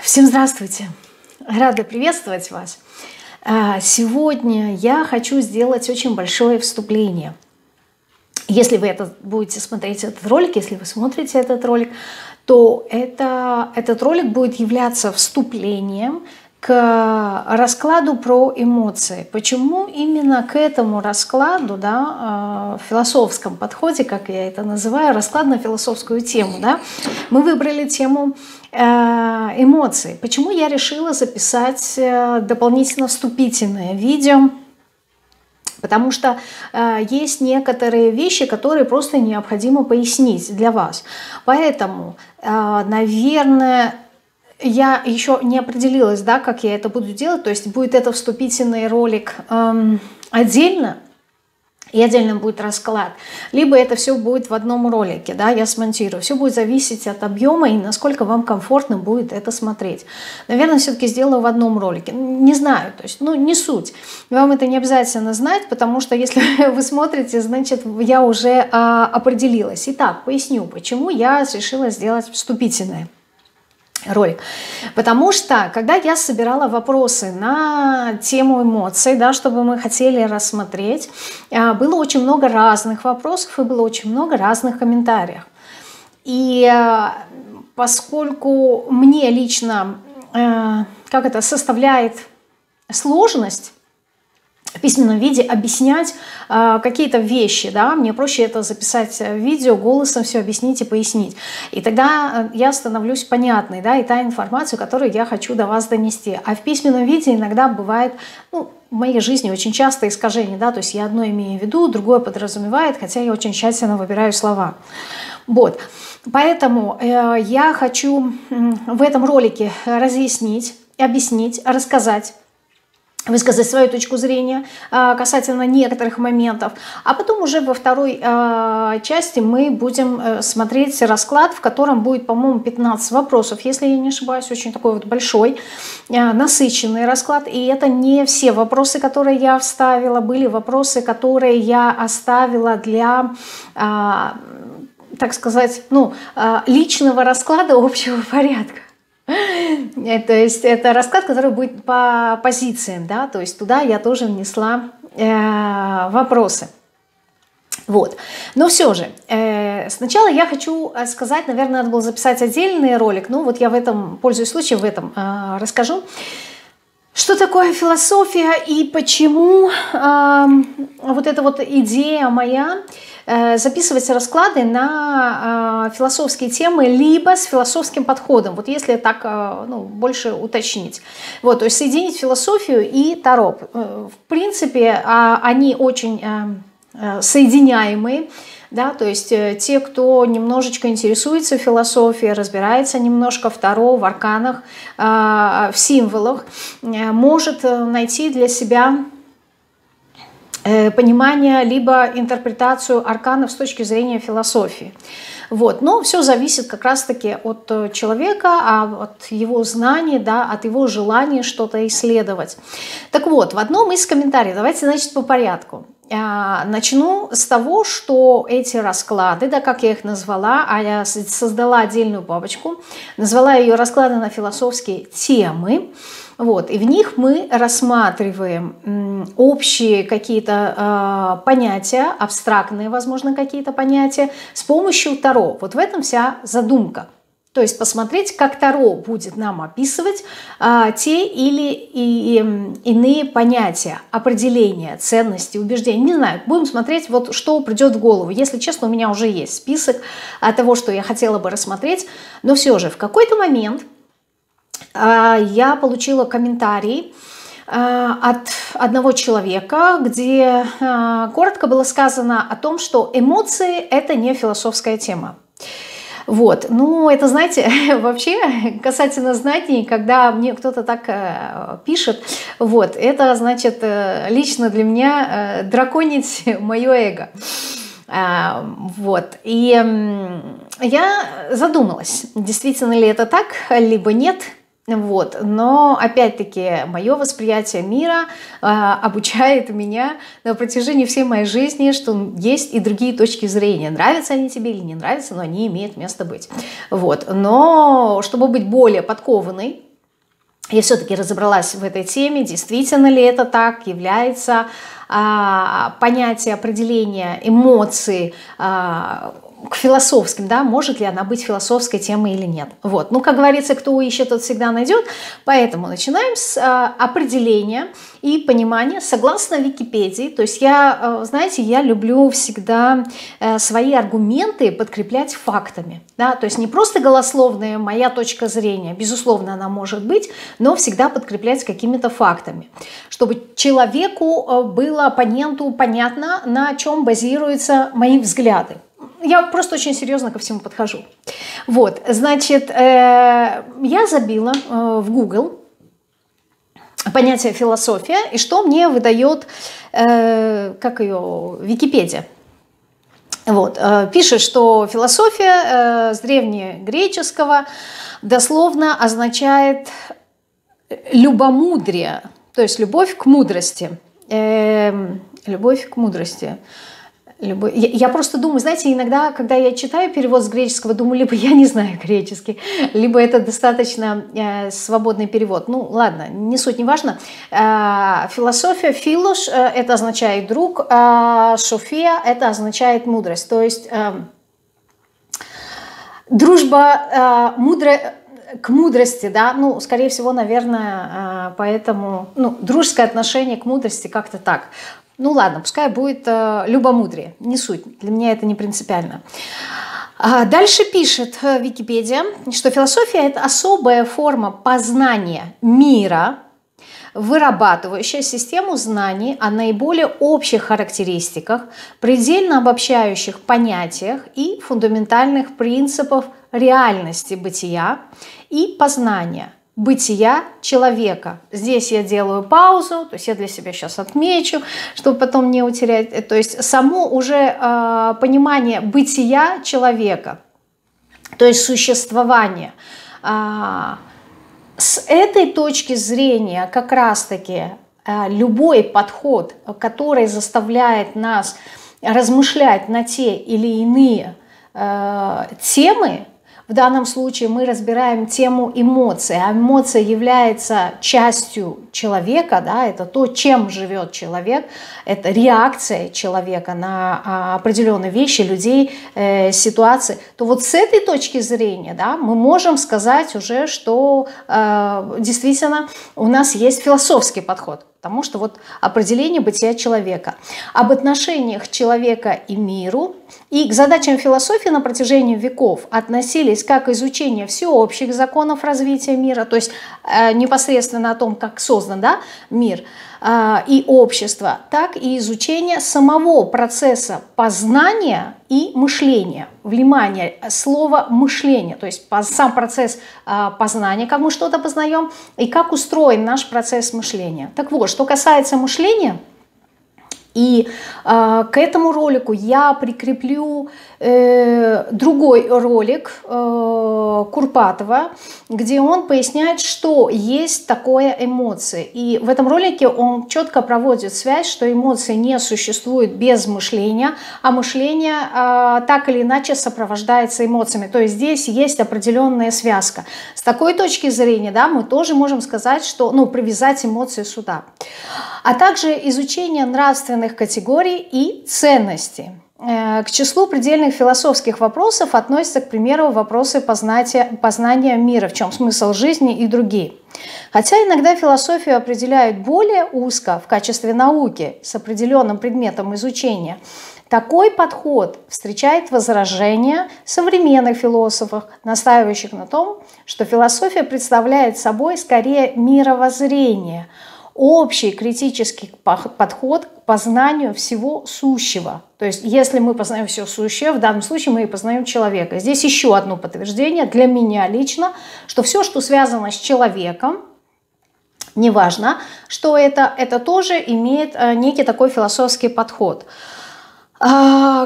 Всем здравствуйте! Рада приветствовать вас. Сегодня я хочу сделать очень большое вступление. Если вы будете смотреть этот ролик, если вы смотрите этот ролик, то этот ролик будет являться вступлением к раскладу про эмоции. Почему именно к этому раскладу, в философском подходе, как я это называю, расклад на философскую тему, мы выбрали тему эмоций. Почему я решила записать дополнительно вступительное видео? Потому что есть некоторые вещи, которые просто необходимо пояснить для вас. Поэтому, наверное, я еще не определилась, как я это буду делать. То есть будет это вступительный ролик отдельно, и отдельно будет расклад. Либо это все будет в одном ролике, я смонтирую. Все будет зависеть от объема и насколько вам комфортно будет это смотреть. Наверное, все-таки сделаю в одном ролике. Не знаю, то есть, не суть. Вам это не обязательно знать, потому что если вы смотрите, значит, я уже определилась. Итак, поясню, почему я решила сделать вступительное ролик. Потому что, когда я собирала вопросы на тему эмоций, чтобы мы хотели рассмотреть, было очень много разных вопросов и было очень много разных комментариев. И поскольку мне лично составляет сложность в письменном виде объяснять какие-то вещи, мне проще это записать в видео, голосом все объяснить и пояснить. И тогда я становлюсь понятной, и та информация, которую я хочу до вас донести. А в письменном виде иногда бывает, в моей жизни очень часто искажения, то есть я одно имею в виду, другое подразумевает, хотя я очень тщательно выбираю слова. Поэтому я хочу в этом ролике разъяснить, объяснить, рассказать, высказать свою точку зрения касательно некоторых моментов. А потом уже во второй части мы будем смотреть расклад, в котором будет, по-моему, 15 вопросов, если я не ошибаюсь, очень такой большой, насыщенный расклад. И это не все вопросы, которые я вставила, были вопросы, которые я оставила для, так сказать, личного расклада общего порядка. То есть это расклад, который будет по позициям, то есть туда я тоже внесла вопросы. Но все же, сначала я хочу сказать, наверное, надо было записать отдельный ролик, я в этом, пользуясь случаем, в этом расскажу, что такое философия и почему эта идея моя записывать расклады на философские темы, либо с философским подходом, если так больше уточнить. То есть соединить философию и таро. В принципе, они очень соединяемые. То есть те, кто немножечко интересуется философией, разбирается немножко в таро, в арканах, в символах, может найти для себя понимание, либо интерпретацию арканов с точки зрения философии. Но все зависит как раз-таки от человека, от его знаний, от его желания что-то исследовать. Так вот, в одном из комментариев, давайте, значит, по порядку. Начну с того, что эти расклады, как я их назвала, я создала отдельную папочку, назвала ее «Расклады на философские темы». И в них мы рассматриваем общие какие-то понятия, абстрактные, возможно, какие-то понятия с помощью таро. В этом вся задумка. То есть посмотреть, как таро будет нам описывать те или иные понятия, определения, ценности, убеждения. Не знаю, будем смотреть, что придет в голову. Если честно, у меня уже есть список того, что я хотела бы рассмотреть. Но все же в какой-то момент я получила комментарий от одного человека, где коротко было сказано о том, что эмоции – это не философская тема. Это, знаете, вообще касательно знаний, когда мне кто-то так пишет, это значит лично для меня драконить мое эго. И я задумалась, действительно ли это так, либо нет. Но опять-таки мое восприятие мира обучает меня на протяжении всей моей жизни, что есть и другие точки зрения. Нравятся они тебе или не нравятся, но они имеют место быть. Но чтобы быть более подкованной я все-таки разобралась в этой теме, действительно ли это так, является понятие определения эмоций к философским, да, может ли она быть философской темой или нет. Вот. Ну, как говорится, кто ищет, тот всегда найдет. Поэтому начинаем с определения и понимания согласно Википедии. То есть я, знаете, я люблю всегда свои аргументы подкреплять фактами. Да? То есть не просто голословная моя точка зрения, безусловно, она может быть, но всегда подкреплять какими-то фактами, чтобы человеку было, оппоненту понятно, на чем базируются мои взгляды. Я просто очень серьезно ко всему подхожу. Вот, значит, я забила в Google понятие философия, и что мне выдает, как ее, Википедия. Вот, пишет, что философия с древнегреческого дословно означает любомудрие, то есть любовь к мудрости. Любовь к мудрости. Я просто думаю, знаете, иногда, когда я читаю перевод с греческого, думаю, либо я не знаю греческий, либо это достаточно свободный перевод. Ну, ладно, не суть, не важно. Философия, филош, это означает друг, софия, это означает мудрость. То есть дружба мудрая, к мудрости, да, ну, скорее всего, наверное, поэтому, ну, дружеское отношение к мудрости как-то так. Ну ладно, пускай будет любомудрие, не суть, для меня это не принципиально. Дальше пишет Википедия, что философия – это особая форма познания мира, вырабатывающая систему знаний о наиболее общих характеристиках, предельно обобщающих понятиях и фундаментальных принципах реальности бытия и познания бытия человека. Здесь я делаю паузу, то есть я для себя сейчас отмечу, чтобы потом не утерять. То есть само уже понимание бытия человека, то есть существование. С этой точки зрения как раз-таки любой подход, который заставляет нас размышлять на те или иные темы, в данном случае мы разбираем тему эмоций, а эмоция является частью человека, да, это то, чем живет человек, это реакция человека на определенные вещи, людей, ситуации. То вот с этой точки зрения, да, мы можем сказать уже, что действительно у нас есть философский подход. Потому что вот определение бытия человека, об отношениях человека и миру, и к задачам философии на протяжении веков относились как изучение всеобщих законов развития мира, то есть непосредственно о том, как создан, да, мир и общество, так и изучение самого процесса познания и мышления. Внимание, слово мышление, то есть сам процесс познания, как мы что-то познаем, и как устроен наш процесс мышления. Так вот, что касается мышления, и к этому ролику я прикреплю другой ролик Курпатова, где он поясняет, что есть такое эмоции. И в этом ролике он четко проводит связь, что эмоции не существуют без мышления, а мышление так или иначе сопровождается эмоциями. То есть здесь есть определенная связка. С такой точки зрения, да, мы тоже можем сказать, что, ну, привязать эмоции сюда. А также изучение нравственных категорий и ценностей. К числу предельных философских вопросов относятся, к примеру, вопросы познания мира, в чем смысл жизни и другие. Хотя иногда философию определяют более узко в качестве науки с определенным предметом изучения, такой подход встречает возражения современных философов, настаивающих на том, что философия представляет собой скорее мировоззрение, общий критический подход к познанию всего сущего. То есть, если мы познаем все сущее, в данном случае мы и познаем человека. Здесь еще одно подтверждение для меня лично, что все, что связано с человеком, неважно, что это тоже имеет некий такой философский подход,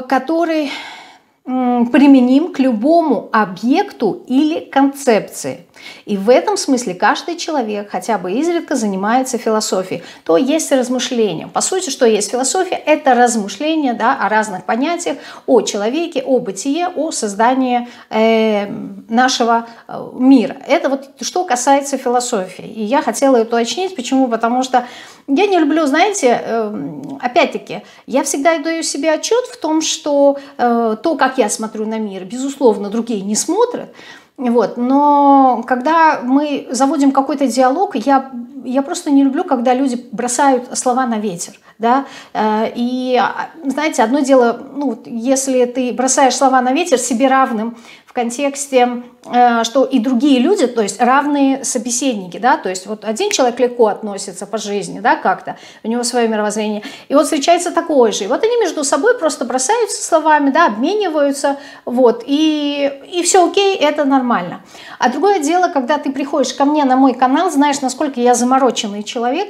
который применим к любому объекту или концепции. И в этом смысле каждый человек хотя бы изредка занимается философией. То есть размышлением. По сути, что есть философия? Это размышление, да, о разных понятиях, о человеке, о бытие, о создании нашего мира. Это вот что касается философии. И я хотела это уточнить. Почему? Потому что я не люблю, знаете, опять-таки, я всегда даю себе отчет в том, что то, как я смотрю на мир, безусловно, другие не смотрят. Вот. Но когда мы заводим какой-то диалог, я просто не люблю, когда люди бросают слова на ветер. Да? И, знаете, одно дело, ну, если ты бросаешь слова на ветер себе равным в контексте, что и другие люди, то есть равные собеседники, да, то есть вот один человек легко относится по жизни, да, как-то, у него свое мировоззрение, и вот встречается такой же, и вот они между собой просто бросаются словами, да, обмениваются, вот, и все окей, это нормально. А другое дело, когда ты приходишь ко мне на мой канал, знаешь, насколько я замороченный человек,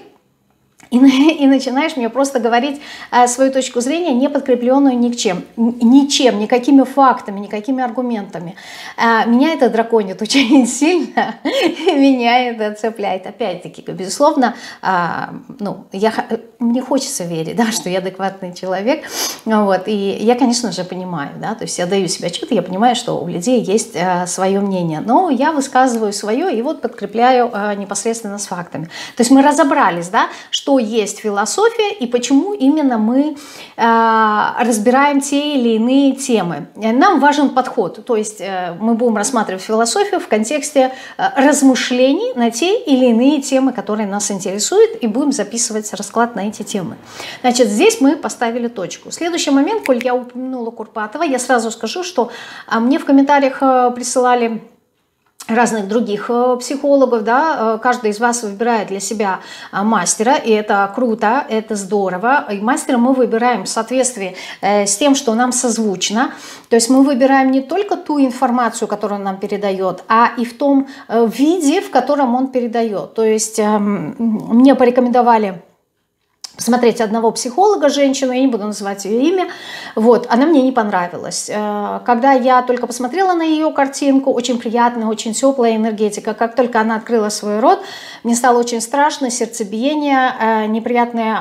и начинаешь мне просто говорить свою точку зрения, не подкрепленную ничем, никакими фактами, никакими аргументами. Меня это драконит очень сильно, меня это цепляет. Опять-таки, безусловно, ну, мне хочется верить, да, что я адекватный человек. Вот, и я, конечно же, понимаю, да, то есть я даю себе отчет, и я понимаю, что у людей есть свое мнение, но я высказываю свое и вот подкрепляю непосредственно с фактами. То есть мы разобрались, да, что есть философия и почему именно мы разбираем те или иные темы. Нам важен подход, то есть мы будем рассматривать философию в контексте размышлений на те или иные темы, которые нас интересуют, и будем записывать расклад на эти темы. Значит, здесь мы поставили точку. Следующий момент, коль я упомянула Курпатова, я сразу скажу, что мне в комментариях присылали разных других психологов, да, каждый из вас выбирает для себя мастера, и это круто, это здорово, и мастера мы выбираем в соответствии с тем, что нам созвучно, то есть мы выбираем не только ту информацию, которую он нам передает, а и в том виде, в котором он передает, то есть мне порекомендовали посмотреть одного психолога, женщину, я не буду называть ее имя, вот, она мне не понравилась. Когда я только посмотрела на ее картинку, очень приятная, очень теплая энергетика, как только она открыла свой рот, мне стало очень страшно, сердцебиение, неприятные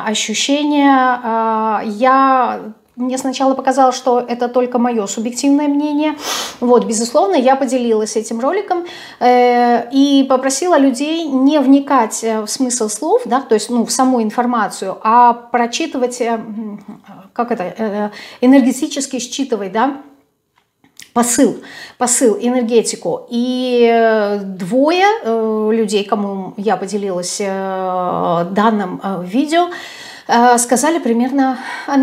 ощущения, мне сначала показалось, что это только мое субъективное мнение. Вот, безусловно, я поделилась этим роликом и попросила людей не вникать в смысл слов, да, то есть в саму информацию, а прочитывать, энергетически считывать, да, посыл, энергетику. И двое людей, кому я поделилась данным видео, сказали примерно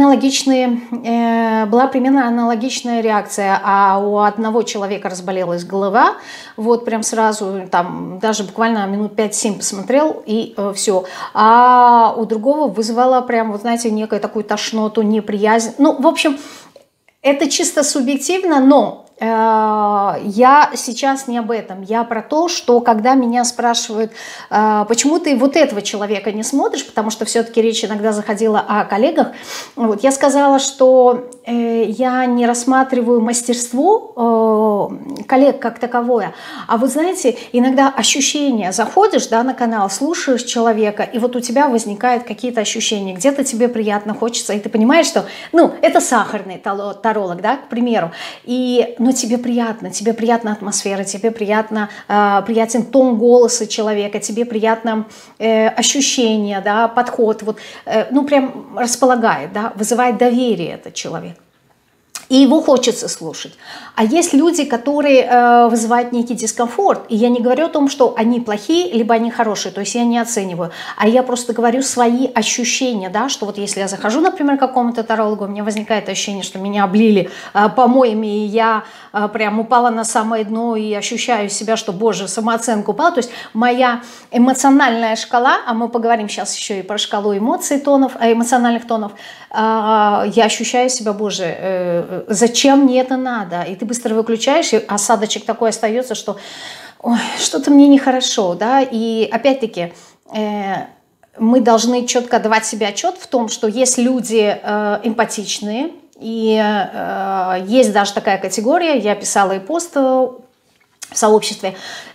была примерно аналогичная реакция, а у одного человека разболелась голова, вот прям сразу, там даже буквально минут 5-7 посмотрел и все, а у другого вызвало прям, вот знаете, некую такую тошноту, неприязнь, ну, в общем, это чисто субъективно, но я сейчас не об этом. Я про то, что когда меня спрашивают, почему ты вот этого человека не смотришь, потому что все-таки речь иногда заходила о коллегах, вот, я сказала, что я не рассматриваю мастерство коллег как таковое, а вы знаете, иногда ощущения, заходишь, да, на канал, слушаешь человека, и вот у тебя возникают какие-то ощущения, где-то тебе приятно, хочется, и ты понимаешь, что, ну, это сахарный таролог, да, к примеру, но тебе приятна атмосфера, тебе приятен тон голоса человека, тебе приятно ощущение, да, подход, вот, ну, прям располагает, да, вызывает доверие этот человек. И его хочется слушать. А есть люди, которые вызывают некий дискомфорт. И я не говорю о том, что они плохие, либо они хорошие. То есть я не оцениваю. А я просто говорю свои ощущения. Да? Что вот если я захожу, например, к какому-то тарологу, у меня возникает ощущение, что меня облили помоями, и я прям упала на самое дно и ощущаю себя, что, боже, самооценка упала. То есть моя эмоциональная шкала, а мы поговорим сейчас еще и про шкалу эмоций, эмоциональных тонов, я ощущаю себя, боже, зачем мне это надо? И ты быстро выключаешь, и осадочек такой остается, что что-то мне нехорошо, да, и опять-таки мы должны четко давать себе отчет в том, что есть люди эмпатичные, и есть даже такая категория, я писала и пост в сообществе,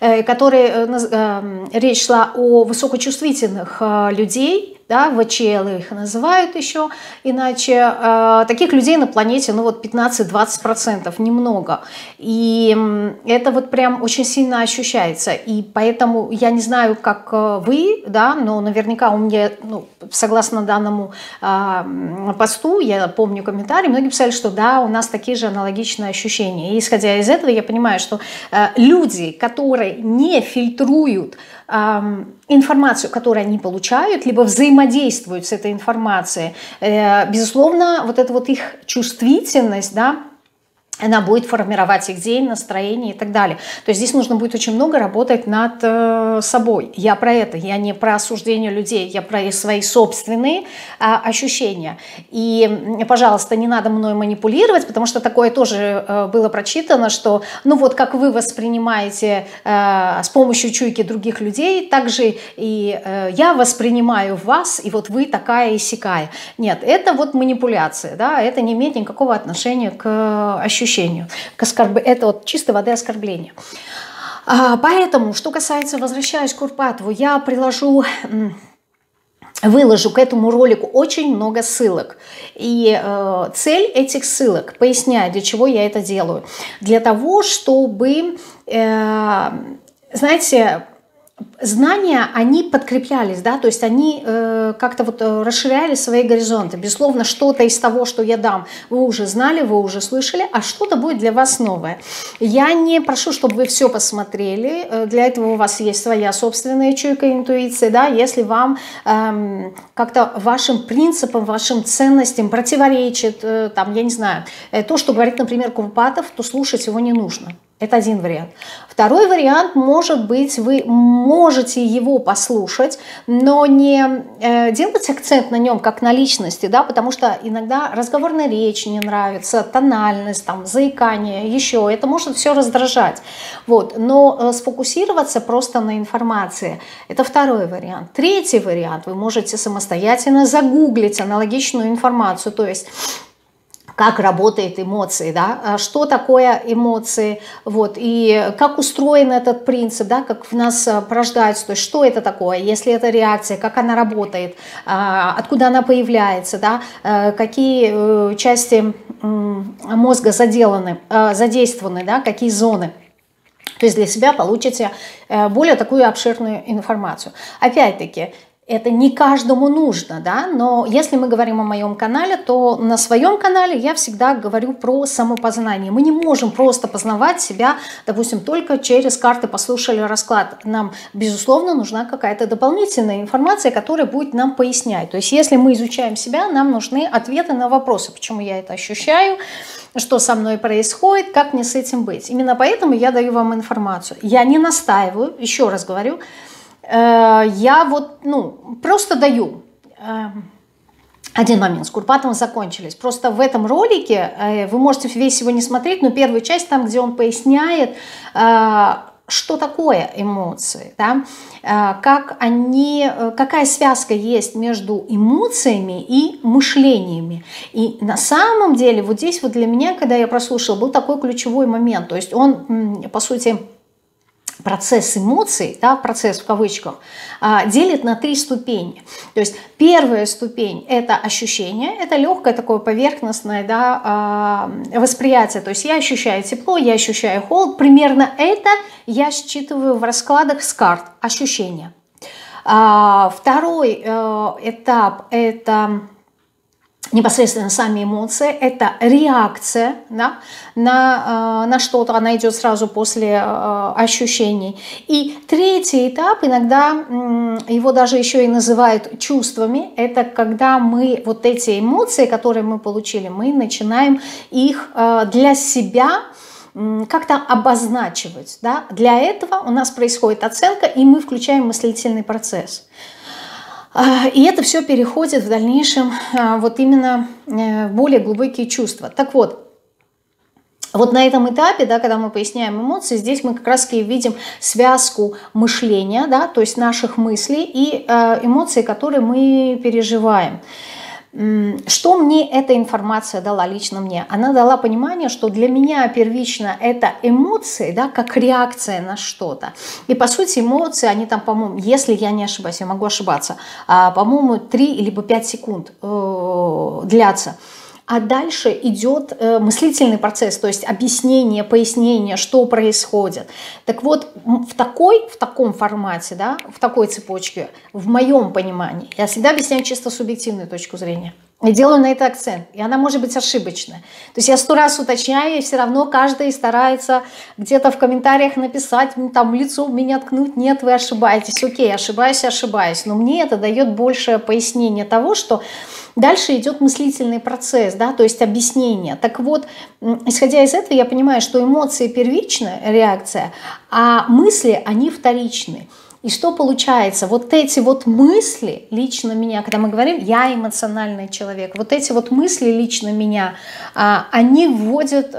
речь шла о высокочувствительных людей, да, ВЧЛ их называют еще, иначе таких людей на планете, ну вот 15-20%, немного. И это вот прям очень сильно ощущается. И поэтому я не знаю, как вы, да, но наверняка у меня, ну, согласно данному посту, я помню комментарии, многие писали, что да, у нас такие же аналогичные ощущения. И исходя из этого я понимаю, что люди, которые не фильтруют информацию, которую они получают, либо взаимодействуют с этой информацией, безусловно, вот эта вот их чувствительность, да, она будет формировать их день, настроение и так далее. То есть здесь нужно будет очень много работать над собой. Я про это, я не про осуждение людей, я про свои собственные ощущения. И, пожалуйста, не надо мной манипулировать, потому что такое тоже было прочитано, что, ну вот как вы воспринимаете с помощью чуйки других людей, так же и я воспринимаю вас, и вот вы такая и сякая. Нет, это вот манипуляция, да, это не имеет никакого отношения к ощущению. Это вот чистой воды оскорбление. Поэтому, что касается, возвращаясь к Курпатову, я выложу к этому ролику очень много ссылок. И цель этих ссылок, поясняю, для чего я это делаю. Для того, чтобы, знаете, знания, они подкреплялись, да, то есть они как-то вот расширяли свои горизонты. Безусловно, что-то из того, что я дам, вы уже знали, вы уже слышали, а что-то будет для вас новое. Я не прошу, чтобы вы все посмотрели, для этого у вас есть своя собственная чуйка, интуиция, да, если вам как-то вашим принципам, вашим ценностям противоречит, там, я не знаю, то, что говорит, например, Курпатов, то слушать его не нужно. Это один вариант. Второй вариант, может быть, вы можете его послушать, но не делать акцент на нем как на личности, да, потому что иногда разговорная речь не нравится, тональность, там, заикание, еще, это может все раздражать. Вот. Но сфокусироваться просто на информации – это второй вариант. Третий вариант, вы можете самостоятельно загуглить аналогичную информацию, то есть как работают эмоции, да, что такое эмоции, вот, и как устроен этот принцип, да, как в нас порождается, то есть что это такое, если это реакция, как она работает, откуда она появляется, да, какие части мозга задействованы, да, какие зоны. То есть для себя получите более такую обширную информацию. Опять-таки, это не каждому нужно, да, но если мы говорим о моем канале, то на своем канале я всегда говорю про самопознание. Мы не можем просто познавать себя, допустим, только через карты послушали расклад. Нам, безусловно, нужна какая-то дополнительная информация, которая будет нам пояснять. То есть если мы изучаем себя, нам нужны ответы на вопросы, почему я это ощущаю, что со мной происходит, как мне с этим быть. Именно поэтому я даю вам информацию. Я не настаиваю, еще раз говорю, я вот, ну, просто даю. Один момент, с Курпатовым закончились. Просто в этом ролике, вы можете весь его не смотреть, но первую часть, там, где он поясняет, что такое эмоции, да? Какая связка есть между эмоциями и мышлениями. И на самом деле, вот здесь вот для меня, когда я прослушала, был такой ключевой момент. То есть он, по сути, процесс эмоций, да, процесс в кавычках, делит на 3 ступени. То есть первая ступень – это ощущение, это легкое такое поверхностное, да, восприятие. То есть я ощущаю тепло, я ощущаю холод. Примерно это я считываю в раскладах с карт, ощущения. Второй этап – это непосредственно сами эмоции, это реакция, да, на что-то, она идет сразу после ощущений. И третий этап, иногда его даже еще и называют чувствами, это когда мы вот эти эмоции, которые мы получили, мы начинаем их для себя как-то обозначивать. Да? Для этого у нас происходит оценка, и мы включаем мыслительный процесс. И это все переходит в дальнейшем вот именно в более глубокие чувства. Так вот, вот на этом этапе, да, когда мы поясняем эмоции, здесь мы как раз и видим связку мышления, да, то есть наших мыслей и эмоций, которые мы переживаем. Что мне эта информация дала, лично мне? Она дала понимание, что для меня первично это эмоции, да, как реакция на что-то. И по сути эмоции, они там, по-моему, если я не ошибаюсь, я могу ошибаться, по-моему, 3 либо 5 секунд длятся. А дальше идет мыслительный процесс, то есть объяснение, пояснение, что происходит. Так вот, в таком формате, да, в такой цепочке, в моем понимании, я всегда объясняю чисто субъективную точку зрения. И делаю на это акцент. И она может быть ошибочная. То есть я 100 раз уточняю, и все равно каждый старается где-то в комментариях написать, там, лицо меня ткнуть. Нет, вы ошибаетесь. Окей, ошибаюсь. Но мне это дает большее пояснение того, что дальше идет мыслительный процесс, да, то есть объяснение. Так вот, исходя из этого, я понимаю, что эмоции первичная реакция, а мысли, они вторичные. И что получается? Вот эти вот мысли лично меня, когда мы говорим, я эмоциональный человек, вот эти вот мысли лично меня, они вводят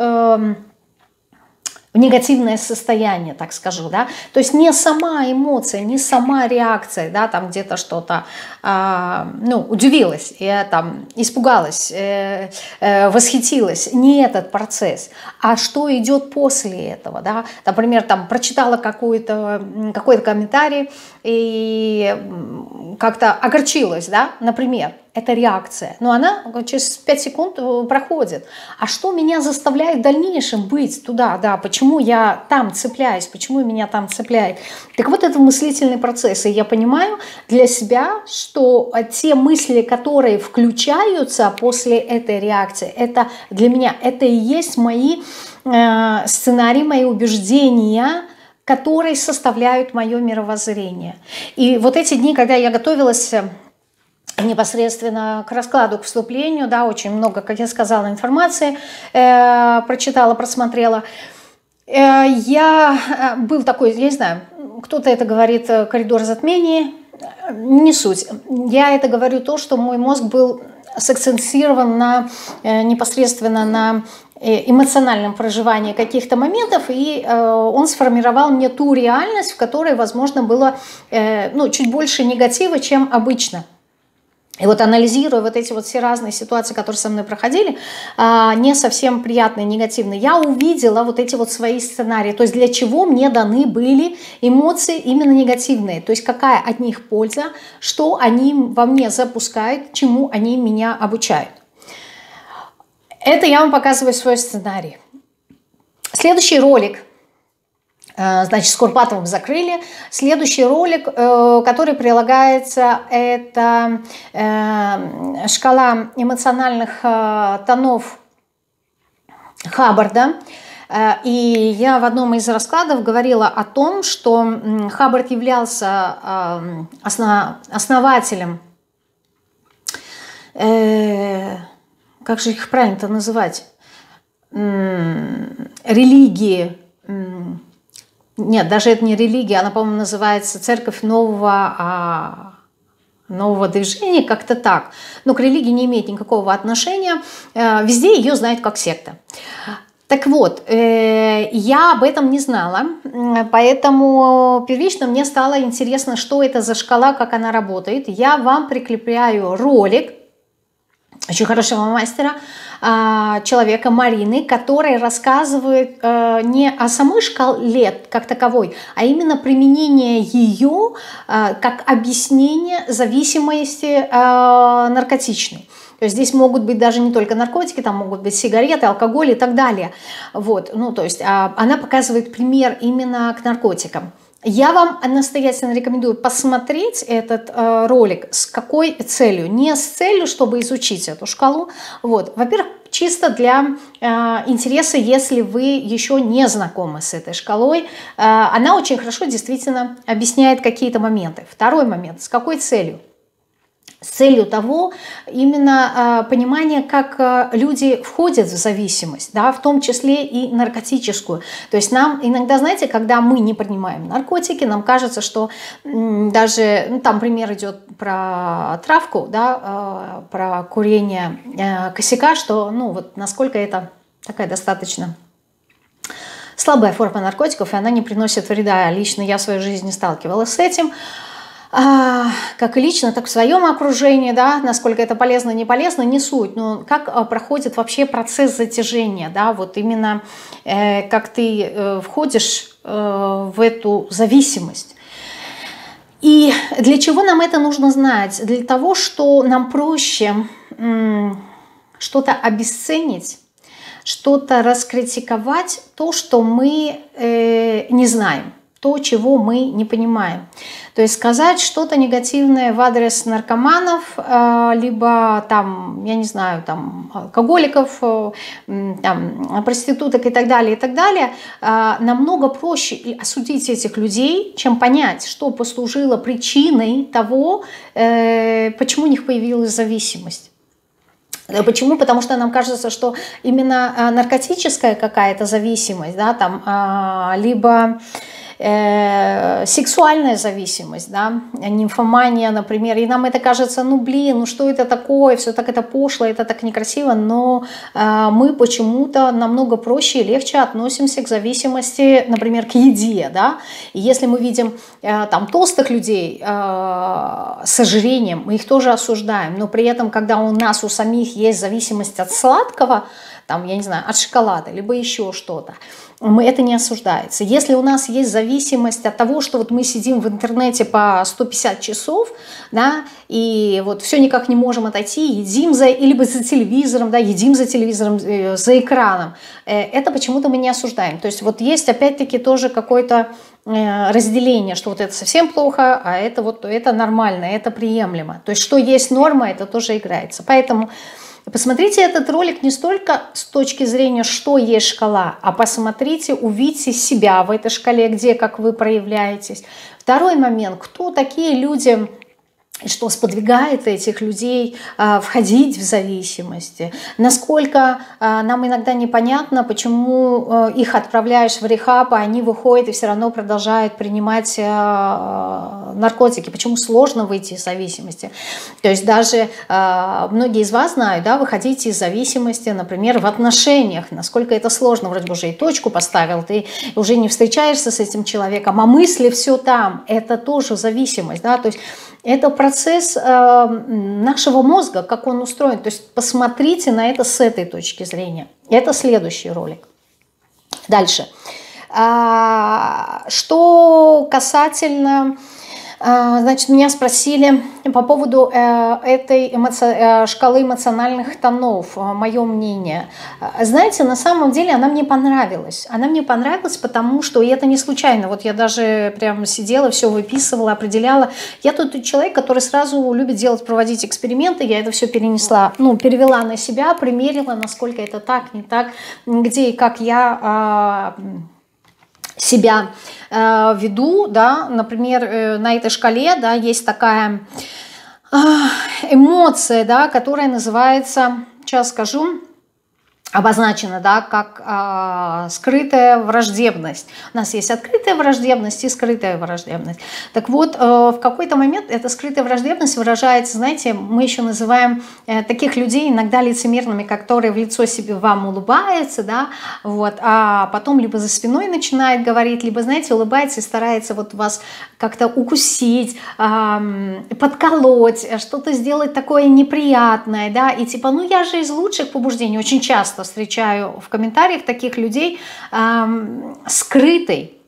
в негативное состояние, так скажу, да, то есть не сама эмоция, не сама реакция, да, там где-то что-то, ну, удивилась, я там испугалась, восхитилась, не этот процесс, а что идет после этого, да, например, там прочитала какой-то комментарий и как-то огорчилась, да, например, это реакция, но она через 5 секунд проходит. А что меня заставляет в дальнейшем быть туда, да, почему я там цепляюсь, почему меня там цепляет? Так вот, это мыслительный процесс, и я понимаю для себя, что те мысли, которые включаются после этой реакции, это для меня, это и есть мои сценарии, мои убеждения, которые составляют мое мировоззрение. И вот эти дни, когда я готовилась непосредственно к раскладу, к вступлению, да, очень много, как я сказала, информации прочитала, просмотрела. Был такой, я не знаю, кто-то это говорит, коридор затмений, не суть. Я это говорю то, что мой мозг был сакцентирован непосредственно на эмоциональном проживании каких-то моментов, и он сформировал мне ту реальность, в которой, возможно, было чуть больше негатива, чем обычно. И вот анализируя вот эти вот все разные ситуации, которые со мной проходили, не совсем приятные, негативные, я увидела вот эти вот свои сценарии, то есть для чего мне даны были эмоции именно негативные, то есть какая от них польза, что они во мне запускают, чему они меня обучают. Это я вам показываю свой сценарий. Следующий ролик. Значит, с Курпатовым закрыли. Следующий ролик, который прилагается, это шкала эмоциональных тонов Хаббарда. И я в одном из раскладов говорила о том, что Хаббард являлся основателем, как же их правильно-то называть, религии. Нет, даже это не религия, она, по-моему, называется Церковь нового движения, как-то так. Но к религии не имеет никакого отношения. Везде ее знают как секта. Так вот, я об этом не знала, поэтому первично мне стало интересно, что это за шкала, как она работает. Я вам прикрепляю ролик очень хорошего мастера, человека Марины, который рассказывает не о самой шкале как таковой, а именно применение ее как объяснение зависимости наркотичной. То есть здесь могут быть даже не только наркотики, там могут быть сигареты, алкоголь и так далее. Вот, ну, то есть она показывает пример именно к наркотикам. Я вам настоятельно рекомендую посмотреть этот ролик. С какой целью? Не с целью, чтобы изучить эту шкалу. Вот. Во-первых, чисто для интереса, если вы еще не знакомы с этой шкалой. Она очень хорошо действительно объясняет какие-то моменты. Второй момент. С какой целью? С целью того, именно понимания, как люди входят в зависимость, да, в том числе и наркотическую. То есть нам иногда, знаете, когда мы не принимаем наркотики, нам кажется, что даже, ну, там пример идет про травку, да, про курение косяка, что, ну, вот насколько это такая достаточно слабая форма наркотиков, и она не приносит вреда. Лично я в своей жизни сталкивалась с этим. как и лично, так и в своем окружении, да, насколько это полезно, не полезно, не суть, но как проходит вообще процесс затяжения, да, вот именно как ты входишь в эту зависимость. И для чего нам это нужно знать? Для того, что нам проще что-то обесценить, что-то раскритиковать, то, что мы не знаем, то, чего мы не понимаем. То есть сказать что-то негативное в адрес наркоманов, либо там, я не знаю, там алкоголиков, там, проституток и так далее, намного проще осудить этих людей, чем понять, что послужило причиной того, почему у них появилась зависимость. Почему? Потому что нам кажется, что именно наркотическая какая-то зависимость, да, там, либо сексуальная зависимость, да, нимфомания, например, и нам это кажется, ну блин, ну что это такое, все так это пошло, это так некрасиво, но мы почему-то намного проще и легче относимся к зависимости, например, к еде, да, и если мы видим там толстых людей с ожирением, мы их тоже осуждаем, но при этом, когда у нас у самих есть зависимость от сладкого, там, я не знаю, от шоколада, либо еще что-то, это не осуждается. Если у нас есть зависимость от того, что вот мы сидим в интернете по 150 часов, да, и вот все никак не можем отойти, едим либо за телевизором, да, едим за телевизором, за экраном, это почему-то мы не осуждаем. То есть вот есть опять-таки тоже какое-то разделение, что вот это совсем плохо, а это вот это нормально, это приемлемо. То есть что есть норма, это тоже играется. Поэтому посмотрите этот ролик не столько с точки зрения, что есть шкала, а посмотрите, увидьте себя в этой шкале, где, как вы проявляетесь. Второй момент, кто такие люди, и что сподвигает этих людей входить в зависимости, насколько нам иногда непонятно, почему их отправляешь в рехаб, а они выходят и все равно продолжают принимать наркотики, почему сложно выйти из зависимости. То есть даже многие из вас знают, да, вы хотите из зависимости, например, в отношениях, насколько это сложно, вроде бы уже и точку поставил, ты уже не встречаешься с этим человеком, а мысли все там, это тоже зависимость, да, то есть это процесс нашего мозга, как он устроен. То есть посмотрите на это с этой точки зрения. Это следующий ролик. Дальше. Что касательно... Значит, меня спросили по поводу этой шкалы эмоциональных тонов, мое мнение. Знаете, на самом деле она мне понравилась. Она мне понравилась, потому что, и это не случайно, вот я даже прям сидела, все выписывала, определяла. Я тот человек, который сразу любит проводить эксперименты, я это все перенесла, ну, перевела на себя, примерила, насколько это так, не так, где и как я... себя веду, да, например, на этой шкале, да, есть такая эмоция, да, которая называется, сейчас скажу, обозначена, да, как скрытая враждебность. У нас есть открытая враждебность и скрытая враждебность. Так вот, в какой-то момент эта скрытая враждебность выражается, знаете, мы еще называем таких людей иногда лицемерными, которые в лицо себе вам улыбаются, да, вот, а потом либо за спиной начинает говорить, либо, знаете, улыбается и старается вот вас как-то укусить, подколоть, что-то сделать такое неприятное, да, и типа, ну я же из лучших побуждений, очень часто встречаю в комментариях таких людей скрытая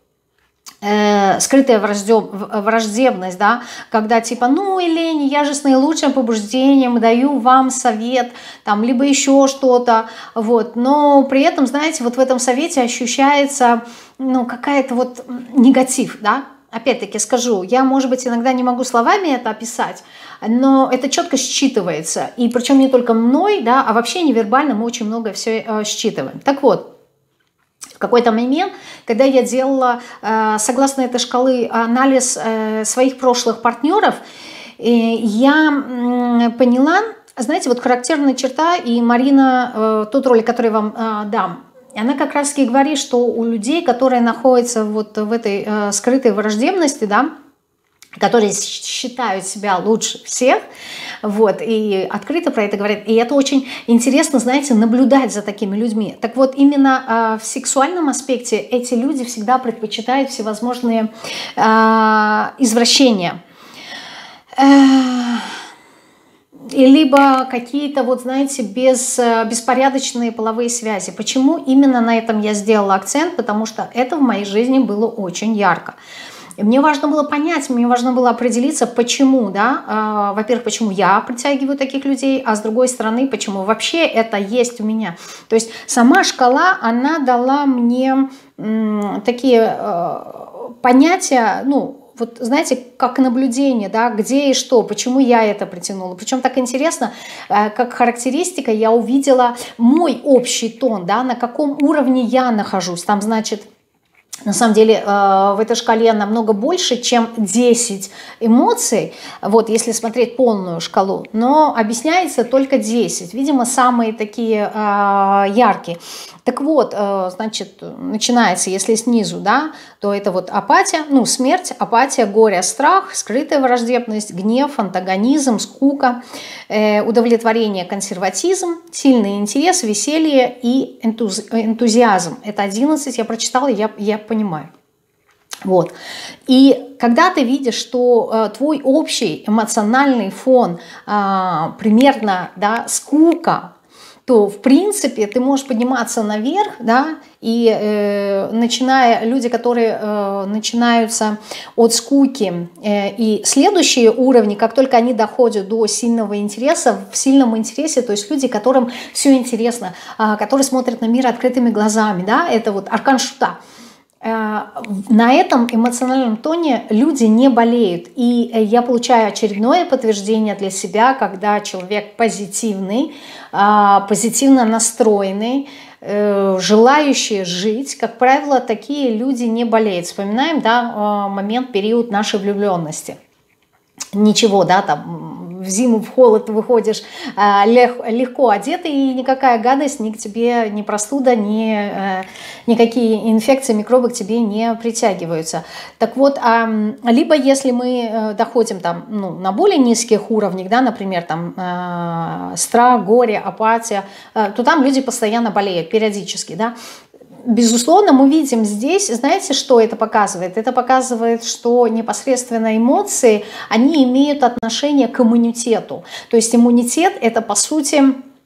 враждебность, да, когда типа, ну, Елена, я же с наилучшим побуждением даю вам совет, там, либо еще что-то, вот, но при этом, знаете, вот в этом совете ощущается, ну, какая-то вот негатив, да. Опять-таки скажу, я, может быть, иногда не могу словами это описать, но это четко считывается. И причем не только мной, да, а вообще невербально мы очень много все считываем. Так вот, в какой-то момент, когда я делала, согласно этой шкалы, анализ своих прошлых партнеров, я поняла, знаете, вот характерная черта, и Марина, тот ролик, который я вам дам, она как раз и говорит, что у людей, которые находятся вот в этой скрытой враждебности, да, которые считают себя лучше всех, вот, и открыто про это говорят. И это очень интересно, знаете, наблюдать за такими людьми. Так вот, именно в сексуальном аспекте эти люди всегда предпочитают всевозможные извращения. И либо какие-то, вот знаете, беспорядочные половые связи. Почему именно на этом я сделала акцент? Потому что это в моей жизни было очень ярко. И мне важно было понять, мне важно было определиться, почему, да, во-первых, почему я притягиваю таких людей, а с другой стороны, почему вообще это есть у меня. То есть сама шкала, она дала мне такие понятия, ну, вот знаете, как наблюдение, да, где и что, почему я это притянула. Причем так интересно, как характеристика, я увидела мой общий тон, да, на каком уровне я нахожусь. Там, значит, на самом деле в этой шкале намного больше, чем 10 эмоций, вот если смотреть полную шкалу, но объясняется только 10, видимо, самые такие яркие. Так вот, значит, начинается, если снизу, да, то это вот апатия, ну, смерть, апатия, горе, страх, скрытая враждебность, гнев, антагонизм, скука, удовлетворение, консерватизм, сильный интерес, веселье и энтузиазм. Это 11, я прочитала, я понимаю. Вот. И когда ты видишь, что твой общий эмоциональный фон примерно, да, скука, то, в принципе, ты можешь подниматься наверх, да, и люди, которые начинаются от скуки, и следующие уровни, как только они доходят до сильного интереса, в сильном интересе, то есть люди, которым все интересно, которые смотрят на мир открытыми глазами, да, это вот аркан Шута. На этом эмоциональном тоне люди не болеют. И я получаю очередное подтверждение для себя, когда человек позитивный, позитивно настроенный, желающий жить. Как правило, такие люди не болеют. Вспоминаем, да, момент, период нашей влюбленности. Ничего, да, там в зиму, в холод выходишь легко одетый, и никакая гадость ни к тебе, ни простуда, никакие инфекции, микробы к тебе не притягиваются. Так вот, либо если мы доходим там, ну, на более низких уровнях, да, например, там страх, горе, апатия, то там люди постоянно болеют, периодически, да. Безусловно, мы видим здесь, знаете, что это показывает? Это показывает, что непосредственно эмоции, они имеют отношение к иммунитету. То есть иммунитет – это, по сути,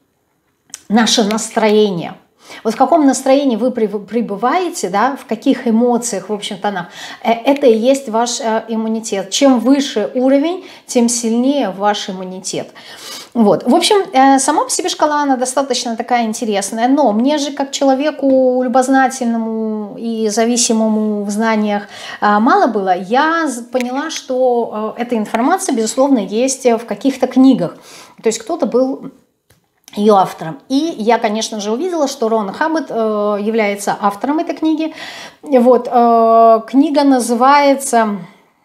наше настроение. Вот в каком настроении вы пребываете, да, в каких эмоциях, в общем-то, это и есть ваш иммунитет. Чем выше уровень, тем сильнее ваш иммунитет. Вот. В общем, сама по себе шкала, она достаточно такая интересная, но мне же, как человеку любознательному и зависимому в знаниях, мало было. Я поняла, что эта информация, безусловно, есть в каких-то книгах. То есть кто-то был ее автором. И я, конечно же, увидела, что Рон Хаббат является автором этой книги. Вот. Книга называется...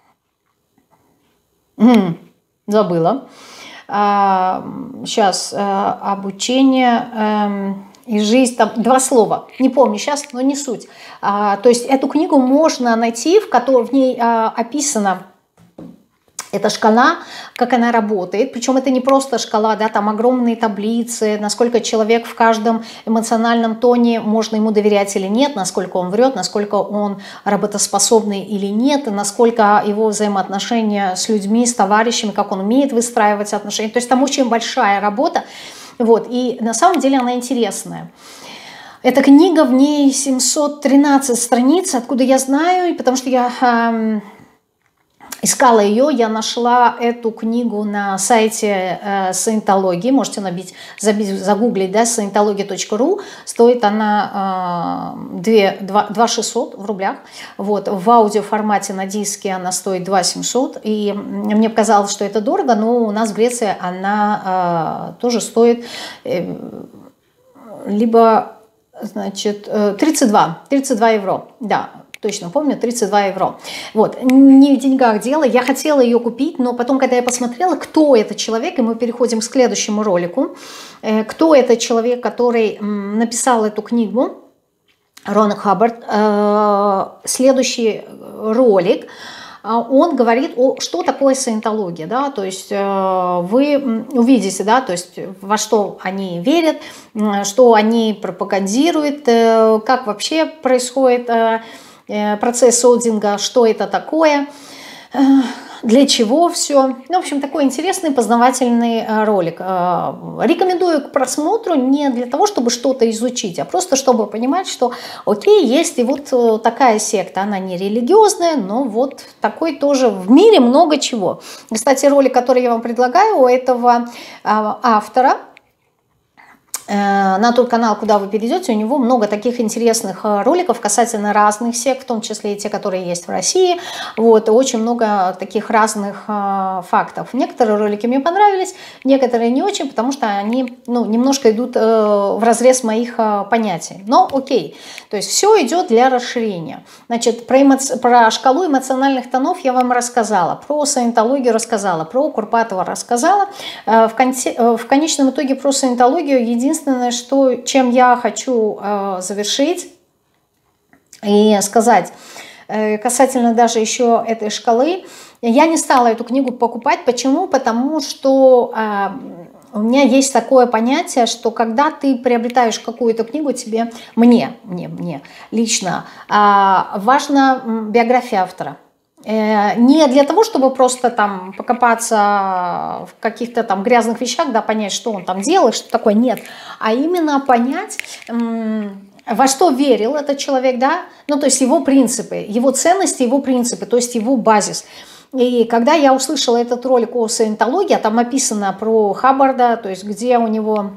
Забыла. Сейчас обучение и жизнь, там 2 слова, не помню сейчас, но не суть. То есть эту книгу можно найти, в ней описано эта шкала, как она работает, причем это не просто шкала, да, там огромные таблицы, насколько человек в каждом эмоциональном тоне, можно ему доверять или нет, насколько он врет, насколько он работоспособный или нет, и насколько его взаимоотношения с людьми, с товарищами, как он умеет выстраивать отношения. То есть там очень большая работа, вот, и на самом деле она интересная. Эта книга, в ней 713 страниц, откуда я знаю, потому что я... искала ее, я нашла эту книгу на сайте саентологии, можете загуглить, да, scientology.ru, стоит она 2600 в рублях, вот, в аудиоформате на диске она стоит 2700, и мне показалось, что это дорого, но у нас в Греции она тоже стоит либо, значит, 32 евро, да. Точно помню, 32 евро. Вот, не в деньгах дело. Я хотела ее купить, но потом, когда я посмотрела, кто этот человек, и мы переходим к следующему ролику, кто этот человек, который написал эту книгу, Рон Хаббат, следующий ролик, он говорит, что такое саентология, да, то есть вы увидите, да, то есть во что они верят, что они пропагандируют, как вообще происходит процесс солдинга, что это такое. для чего все. Ну, в общем, такой интересный познавательный ролик. Рекомендую к просмотру не для того, чтобы что-то изучить, а просто чтобы понимать, что окей, есть и вот такая секта, она не религиозная, но вот такой тоже в мире много чего. Кстати, ролик, который я вам предлагаю, у этого автора, на тот канал, куда вы перейдете, у него много таких интересных роликов касательно разных сект, в том числе и те, которые есть в России. Вот, очень много таких разных фактов. Некоторые ролики мне понравились, некоторые не очень, потому что они немножко идут вразрез моих понятий. Но окей, то есть все идет для расширения. Значит, про шкалу эмоциональных тонов я вам рассказала, про саентологию рассказала, про Курпатова рассказала. В конечном итоге про саентологию единственное, чем я хочу завершить и сказать, касательно даже еще этой шкалы, я не стала эту книгу покупать. Почему? Потому что у меня есть такое понятие, что когда ты приобретаешь какую-то книгу, мне лично важна биография автора. Не для того, чтобы просто там покопаться в каких-то там грязных вещах, да, понять, что он там делает, что такое, нет, а именно понять, во что верил этот человек, да, ну, то есть его принципы, его ценности, его принципы, то есть его базис. И когда я услышала этот ролик о саентологии, там описано про Хаббарда, то есть где у него...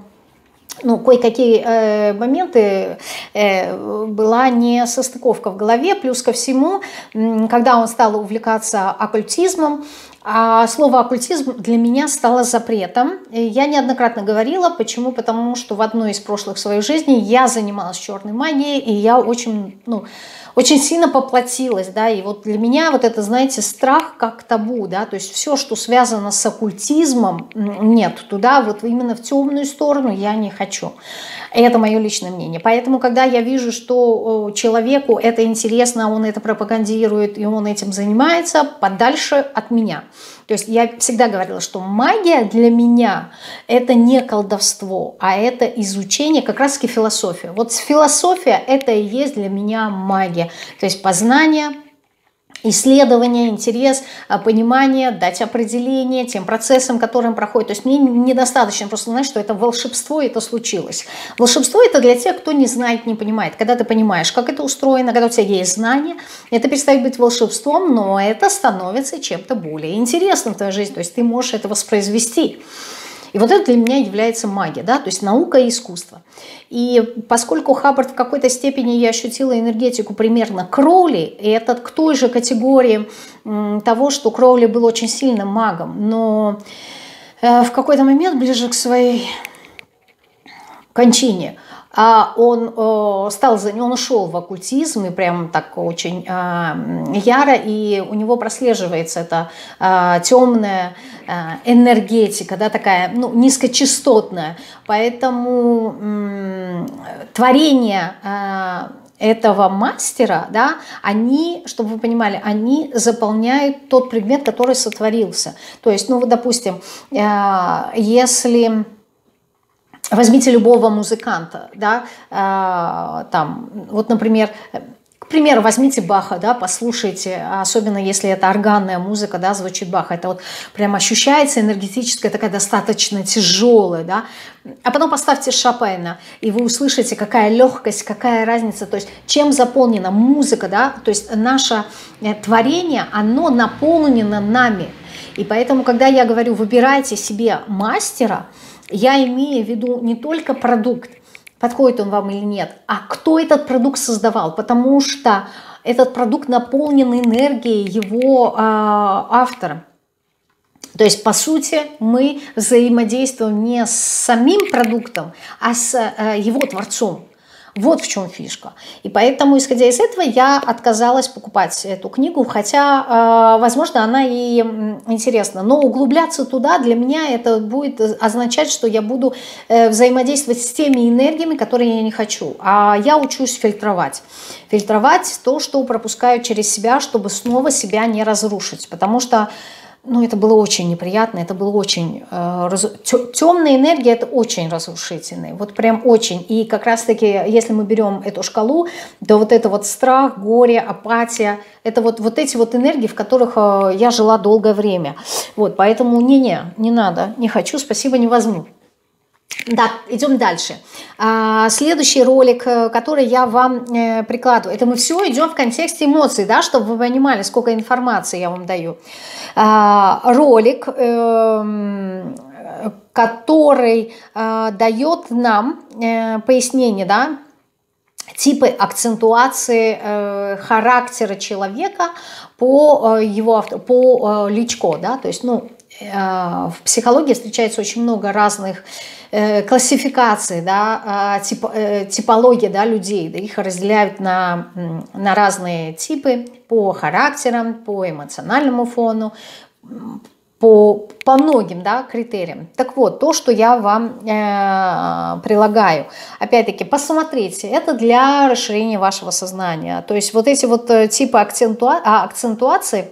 кое-какие моменты была несостыковка в голове. Плюс ко всему, когда он стал увлекаться оккультизмом, а слово оккультизм для меня стало запретом. Я неоднократно говорила, почему? Потому что в одной из прошлых своих жизней я занималась черной магией, и я очень сильно поплатилась, да, и вот для меня вот это, знаете, страх как табу, да, то есть все, что связано с оккультизмом, нет, туда вот именно в темную сторону я не хочу. Это мое личное мнение. Поэтому, когда я вижу, что человеку это интересно, он это пропагандирует, и он этим занимается, подальше от меня. То есть я всегда говорила, что магия для меня это не колдовство, а это изучение, как раз-таки философия. Вот философия это и есть для меня магия. То есть познание, исследование, интерес, понимание, дать определение тем процессам, которым проходит. То есть мне недостаточно просто знать, что это волшебство, и это случилось. Волшебство это для тех, кто не знает, не понимает. Когда ты понимаешь, как это устроено, когда у тебя есть знания, это перестает быть волшебством, но это становится чем-то более интересным в твоей жизни. То есть ты можешь это воспроизвести. И вот это для меня является магия, да, то есть наука и искусство. И поскольку Хаббард в какой-то степени я ощутила энергетику примерно Кроули, и это к той же категории того, что Кроули был очень сильным магом, но в какой-то момент, ближе к своей кончине, он ушел в оккультизм и прям так очень яро, и у него прослеживается эта темная энергетика, да, такая низкочастотная. Поэтому творение этого мастера, да, они, чтобы вы понимали, они заполняют тот предмет, который сотворился. То есть, вот, допустим, если... Возьмите любого музыканта, да, вот, например, к примеру, возьмите Баха, да, послушайте, особенно если это органная музыка, да, звучит Баха, это вот прям ощущается энергетическая, такая достаточно тяжелая, да, а потом поставьте Шопена, и вы услышите, какая легкость, какая разница, то есть чем заполнена музыка, да, то есть наше творение, оно наполнено нами, и поэтому, когда я говорю, выбирайте себе мастера, я имею в виду не только продукт, подходит он вам или нет, а кто этот продукт создавал, потому что этот продукт наполнен энергией его автора. То есть, по сути, мы взаимодействуем не с самим продуктом, а с его творцом. Вот в чем фишка. И поэтому, исходя из этого, я отказалась покупать эту книгу, хотя, возможно, она и интересна. Но углубляться туда для меня это будет означать, что я буду взаимодействовать с теми энергиями, которые я не хочу. А я учусь фильтровать. Фильтровать то, что пропускаю через себя, чтобы снова себя не разрушить. Потому что ну, это было очень неприятно, это было очень... Темная энергия — это очень разрушительная, вот прям очень. И как раз-таки, если мы берем эту шкалу, то вот это вот страх, горе, апатия, это вот эти вот энергии, в которых я жила долгое время. Вот, поэтому не надо, не хочу, спасибо, не возьму. Да, идем дальше. Следующий ролик, который я вам прикладываю, это мы все идем в контексте эмоций, да, чтобы вы понимали, сколько информации я вам даю. Ролик, который дает нам пояснение, да, типы акцентуации характера человека по Личко, да, то есть, ну, в психологии встречается очень много разных классификаций, да, типологии, да, людей, да, их разделяют на разные типы по характерам, по эмоциональному фону, по многим, да, критериям. Так вот, то, что я вам прилагаю, опять-таки, посмотрите, это для расширения вашего сознания. То есть вот эти вот типы акцентуации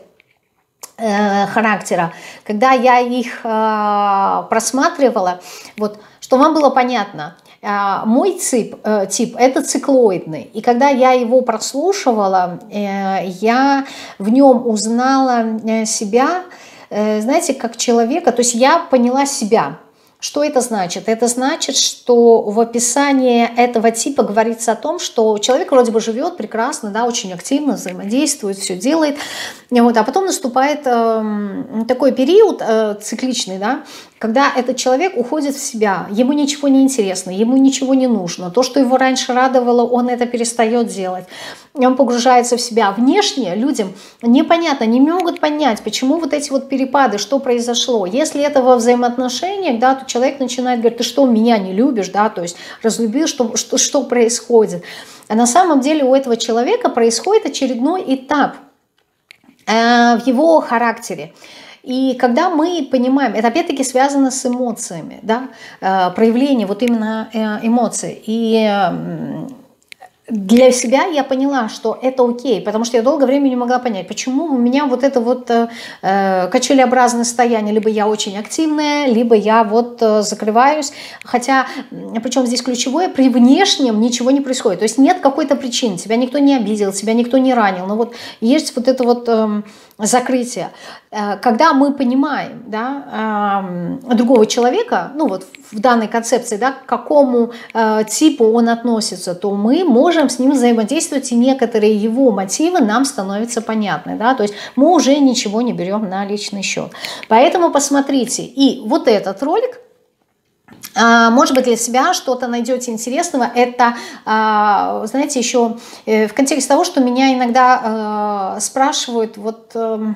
характера, когда я их просматривала, вот, что вам было понятно, мой тип это циклоидный, и когда я его прослушивала, я в нем узнала себя, знаете, как человека, то есть я поняла себя. Что это значит? Это значит, что в описании этого типа говорится о том, что человек вроде бы живет прекрасно, да, очень активно взаимодействует, все делает, вот, а потом наступает такой период цикличный, да, когда этот человек уходит в себя, ему ничего не интересно, ему ничего не нужно, то, что его раньше радовало, он это перестает делать, он погружается в себя. Внешне людям непонятно, не могут понять, почему вот эти вот перепады, что произошло. Если это во взаимоотношениях, да, то человек начинает говорить: ты что, меня не любишь, да, то есть разлюбил, что происходит. А на самом деле у этого человека происходит очередной этап в его характере. И когда мы понимаем, это опять-таки связано с эмоциями, да, проявление вот именно эмоций. И для себя я поняла, что это окей, потому что я долгое время не могла понять, почему у меня вот это вот качелеобразное состояние, либо я очень активная, либо я вот закрываюсь, хотя, причем здесь ключевое, при внешнем ничего не происходит, то есть нет какой-то причины, тебя никто не обидел, тебя никто не ранил, но вот есть вот это вот закрытие. Когда мы понимаем, да, другого человека, ну вот в данной концепции, да, к какому типу он относится, то мы можем с ним взаимодействовать, и некоторые его мотивы нам становятся понятны, да, то есть мы уже ничего не берем на личный счет. Поэтому посмотрите, и вот этот ролик, может быть, для себя что-то найдете интересного. Это, знаете, еще в контексте того, что меня иногда спрашивают, вот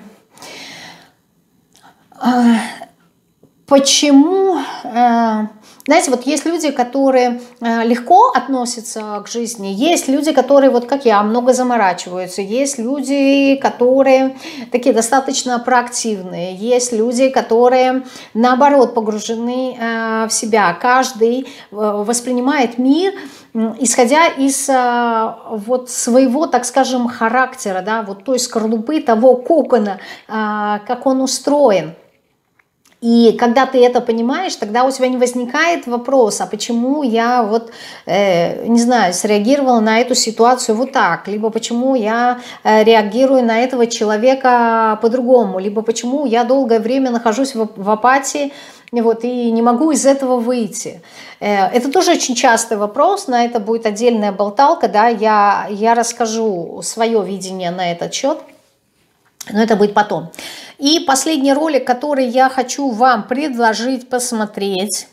почему... Знаете, вот есть люди, которые легко относятся к жизни, есть люди, которые, вот как я, много заморачиваются, есть люди, которые такие достаточно проактивные, есть люди, которые, наоборот, погружены в себя. Каждый воспринимает мир, исходя из вот своего, так скажем, характера, да, вот той скорлупы, того кокона, как он устроен. И когда ты это понимаешь, тогда у тебя не возникает вопрос, а почему я вот, не знаю, среагировала на эту ситуацию вот так, либо почему я реагирую на этого человека по-другому, либо почему я долгое время нахожусь в апатии, вот, и не могу из этого выйти. Это тоже очень частый вопрос, на это будет отдельная болталка, да, я расскажу свое видение на этот счет. Но это будет потом. И последний ролик, который я хочу вам предложить посмотреть.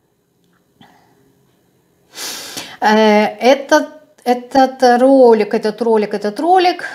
Этот ролик.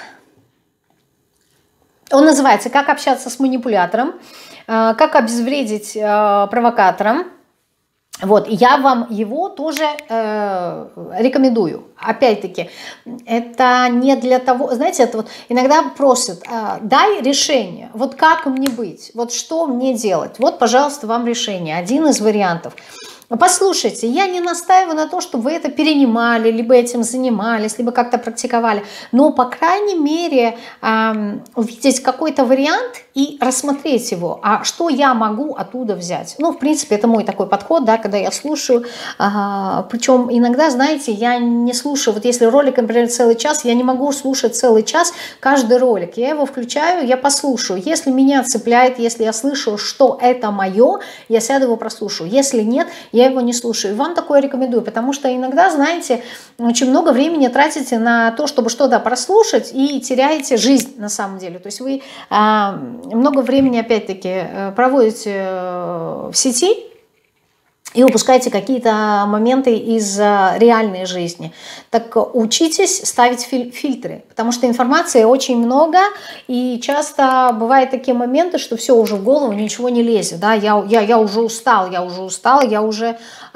Он называется «Как общаться с манипулятором», «Как обезвредить провокатора». Вот, я вам его тоже рекомендую. Опять-таки, это не для того, знаете, это вот иногда просят, дай решение, вот как мне быть, вот что мне делать, вот, пожалуйста, вам решение, один из вариантов. Послушайте, я не настаиваю на том, чтобы вы это перенимали, либо этим занимались, либо как-то практиковали, но, по крайней мере, увидеть какой-то вариант и рассмотреть его. А что я могу оттуда взять? Ну, в принципе, это мой такой подход, да, когда я слушаю. Причем иногда, знаете, я не слушаю, вот если ролик, например, целый час, я не могу слушать целый час каждый ролик. Я его включаю, я послушаю. Если меня цепляет, если я слышу, что это мое, я сяду его прослушаю. Если нет, я его не слушаю. И вам такое рекомендую, потому что иногда, знаете, очень много времени тратите на то, чтобы что-то прослушать, и теряете жизнь на самом деле. То есть вы много времени, опять-таки, проводите в сети и упускаете какие-то моменты из реальной жизни. Так учитесь ставить фильтры, потому что информации очень много, и часто бывают такие моменты, что все, уже в голову ничего не лезет. Да? Я уже устал, я уже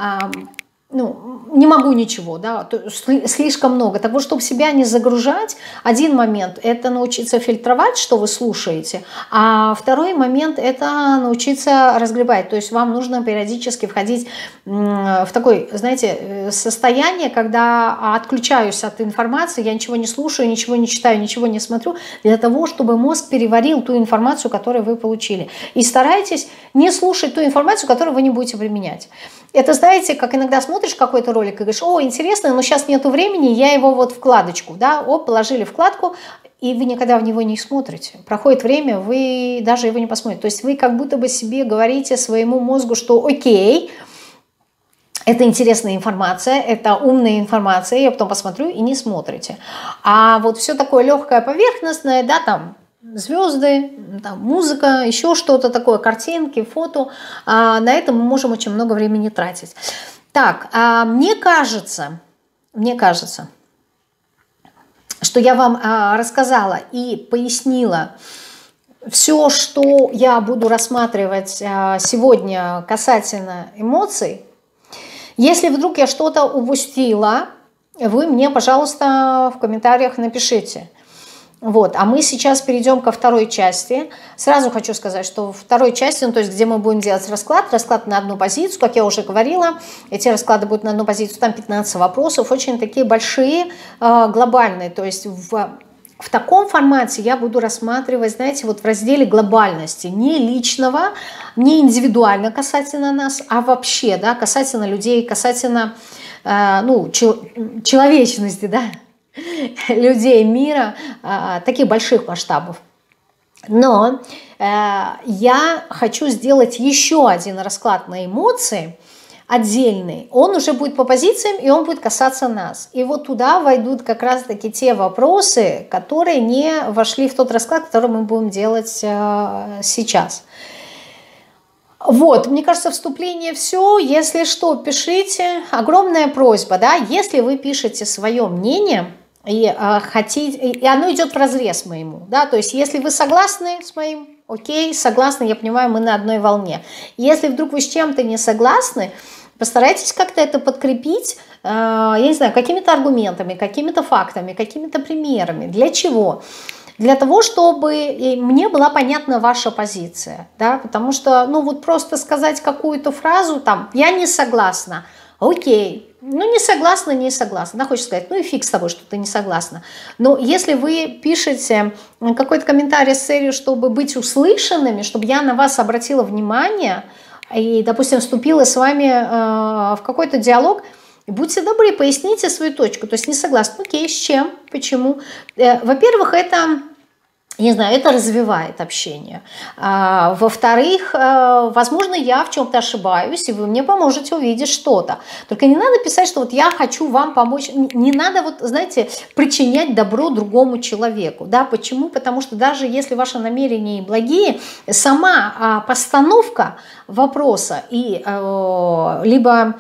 не могу ничего, да, слишком много. Так вот, чтобы себя не загружать, один момент – это научиться фильтровать, что вы слушаете, а второй момент – это научиться разгребать. То есть вам нужно периодически входить в такое, знаете, состояние, когда отключаюсь от информации, я ничего не слушаю, ничего не читаю, ничего не смотрю, для того, чтобы мозг переварил ту информацию, которую вы получили. И старайтесь не слушать ту информацию, которую вы не будете применять. Это, знаете, как иногда смотришь какой-то ролик и говоришь: о, интересно, но сейчас нету времени, я его вот вкладочку, да, положили вкладку, и вы никогда в него не смотрите. Проходит время, вы даже его не посмотрите. То есть вы как будто бы себе говорите своему мозгу, что окей, это интересная информация, это умная информация, я потом посмотрю, и не смотрите. А вот все такое легкое, поверхностное, да, там, звезды, там, музыка, еще что-то такое, картинки, фото. На это мы можем очень много времени тратить. Так, мне кажется, что я вам рассказала и пояснила все, что я буду рассматривать сегодня касательно эмоций. Если вдруг я что-то упустила, вы мне, пожалуйста, в комментариях напишите. Вот, а мы сейчас перейдем ко второй части. Сразу хочу сказать, что во второй части, то есть где мы будем делать расклад на одну позицию, как я уже говорила, эти расклады будут на одну позицию, там 15 вопросов, очень такие большие, глобальные, то есть в таком формате я буду рассматривать, знаете, вот в разделе глобальности, не личного, не индивидуально касательно нас, а вообще, да, касательно людей, касательно, человечности, да, людей мира, таких больших масштабов. Но я хочу сделать еще один расклад на эмоции, отдельный. Он уже будет по позициям, и он будет касаться нас. И вот туда войдут как раз-таки те вопросы, которые не вошли в тот расклад, который мы будем делать сейчас. Вот, мне кажется, вступление все. Если что, пишите. Огромная просьба, да, если вы пишете свое мнение, и хотите, и оно идет вразрез моему, да, то есть если вы согласны с моим, окей, согласны, я понимаю, мы на одной волне. Если вдруг вы с чем-то не согласны, постарайтесь как-то это подкрепить, я не знаю, какими-то аргументами, какими-то фактами, какими-то примерами. Для чего? Для того, чтобы мне была понятна ваша позиция, да, потому что, вот просто сказать какую-то фразу, там, я не согласна, окей, не согласна, да, хочешь сказать, и фиг с тобой, что ты не согласна. Но если вы пишете какой-то комментарий с целью, чтобы быть услышанными, чтобы я на вас обратила внимание и, допустим, вступила с вами в какой-то диалог, будьте добры, поясните свою точку, то есть не согласна, окей, с чем, почему. Во-первых, это... Не знаю, это развивает общение. Во-вторых, возможно, я в чем-то ошибаюсь, и вы мне поможете увидеть что-то. Только не надо писать, что вот я хочу вам помочь. Не надо, знаете, причинять добро другому человеку. Да? Почему? Потому что даже если ваши намерения благие, сама постановка вопроса и либо...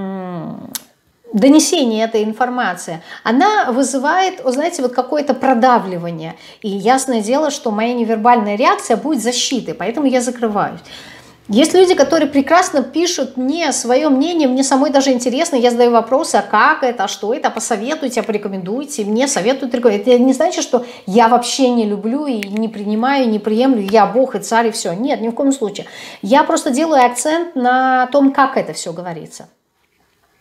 донесение этой информации, она вызывает, знаете, какое-то продавливание. И ясное дело, что моя невербальная реакция будет защитой, поэтому я закрываюсь. Есть люди, которые прекрасно пишут мне свое мнение, мне самой даже интересно, я задаю вопросы, а как это, а что это, посоветуйте, порекомендуйте, мне советуют. Это не значит, что я вообще не люблю и не принимаю, не приемлю, я Бог и царь и все. Нет, ни в коем случае. Я просто делаю акцент на том, как это все говорится.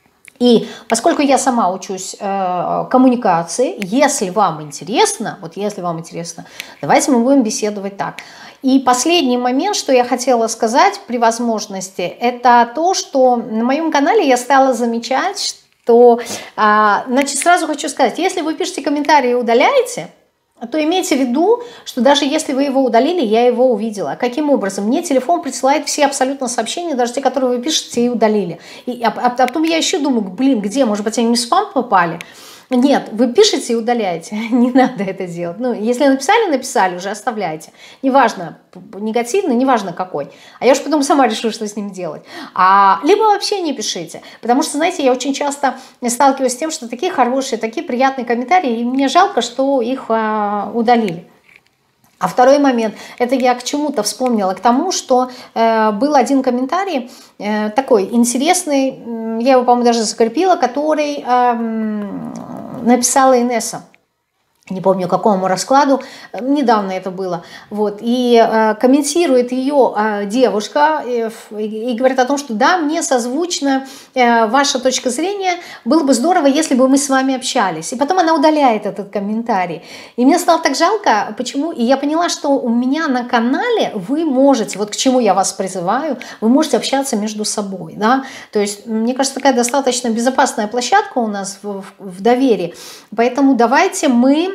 И поскольку я сама учусь коммуникации, если вам интересно, вот если вам интересно, давайте мы будем беседовать так. И последний момент, что я хотела сказать при возможности, это то, что на моем канале я стала замечать, что, значит, сразу хочу сказать, если вы пишете комментарии и удаляете, то имейте в виду, что даже если вы его удалили, я его увидела. Каким образом? Мне телефон присылает все абсолютно сообщения, даже те, которые вы пишете и удалили. А потом я еще думаю, блин, где? Может быть, они в спам попали? Нет, вы пишете и удаляете. Не надо это делать. Ну, если написали, уже оставляйте. Неважно, негативный, неважно какой. А я уж потом сама решу, что с ним делать. Либо вообще не пишите. Потому что, знаете, я очень часто сталкиваюсь с тем, что такие хорошие, такие приятные комментарии, и мне жалко, что их удалили. А второй момент, это я к чему-то вспомнила, к тому, что был один комментарий такой интересный, я его, по-моему, даже закрепила, который написала Инесса. Не помню, какому раскладу, недавно это было. Вот, и комментирует ее девушка и говорит о том, что да, мне созвучна ваша точка зрения, было бы здорово, если бы мы с вами общались. И потом она удаляет этот комментарий. И мне стало так жалко, почему? И я поняла, что у меня на канале вы можете, вот к чему я вас призываю, вы можете общаться между собой. Да? То есть, мне кажется, такая достаточно безопасная площадка у нас в доверии. Поэтому давайте мы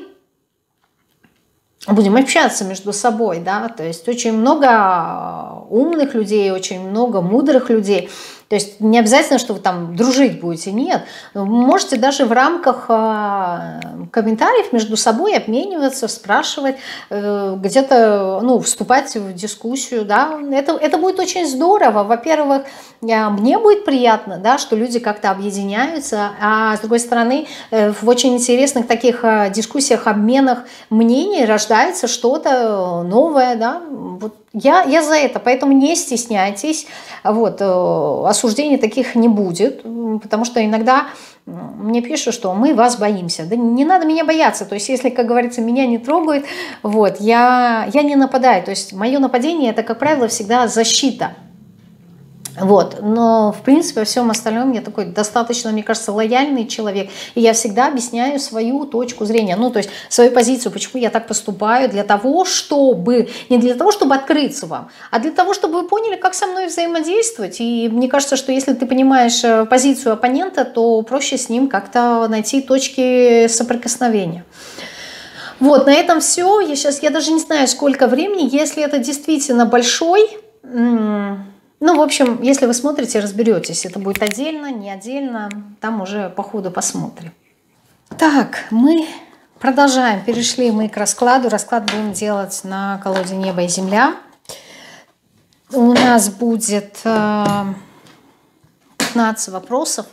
будем общаться между собой, да, то есть очень много умных людей, очень много мудрых людей. То есть не обязательно, что вы там дружить будете, нет. Вы можете даже в рамках комментариев между собой обмениваться, спрашивать, где-то, ну, вступать в дискуссию, да. Это будет очень здорово. Во-первых, мне будет приятно, да, что люди как-то объединяются, а с другой стороны, в очень интересных таких дискуссиях, обменах мнений рождается что-то новое, да. Вот я за это, поэтому не стесняйтесь, вот, осуждений таких не будет, потому что иногда мне пишут, что мы вас боимся. Да не надо меня бояться, то есть если, как говорится, меня не трогают, вот, я не нападаю, то есть мое нападение это, как правило, всегда защита. Вот, но в принципе во всем остальном я такой достаточно, мне кажется, лояльный человек, и я всегда объясняю свою точку зрения, ну то есть свою позицию, почему я так поступаю, для того, чтобы, не для того, чтобы открыться вам, а для того, чтобы вы поняли, как со мной взаимодействовать, и мне кажется, что если ты понимаешь позицию оппонента, то проще с ним как-то найти точки соприкосновения. Вот, на этом все, я даже не знаю, сколько времени, если это действительно большой... Ну, в общем, если вы смотрите, разберетесь. Это будет отдельно, не отдельно. Там уже по ходу посмотрим. Так, мы продолжаем. Перешли мы к раскладу. Расклад будем делать на колоде «Небо и земля». У нас будет 15 вопросов.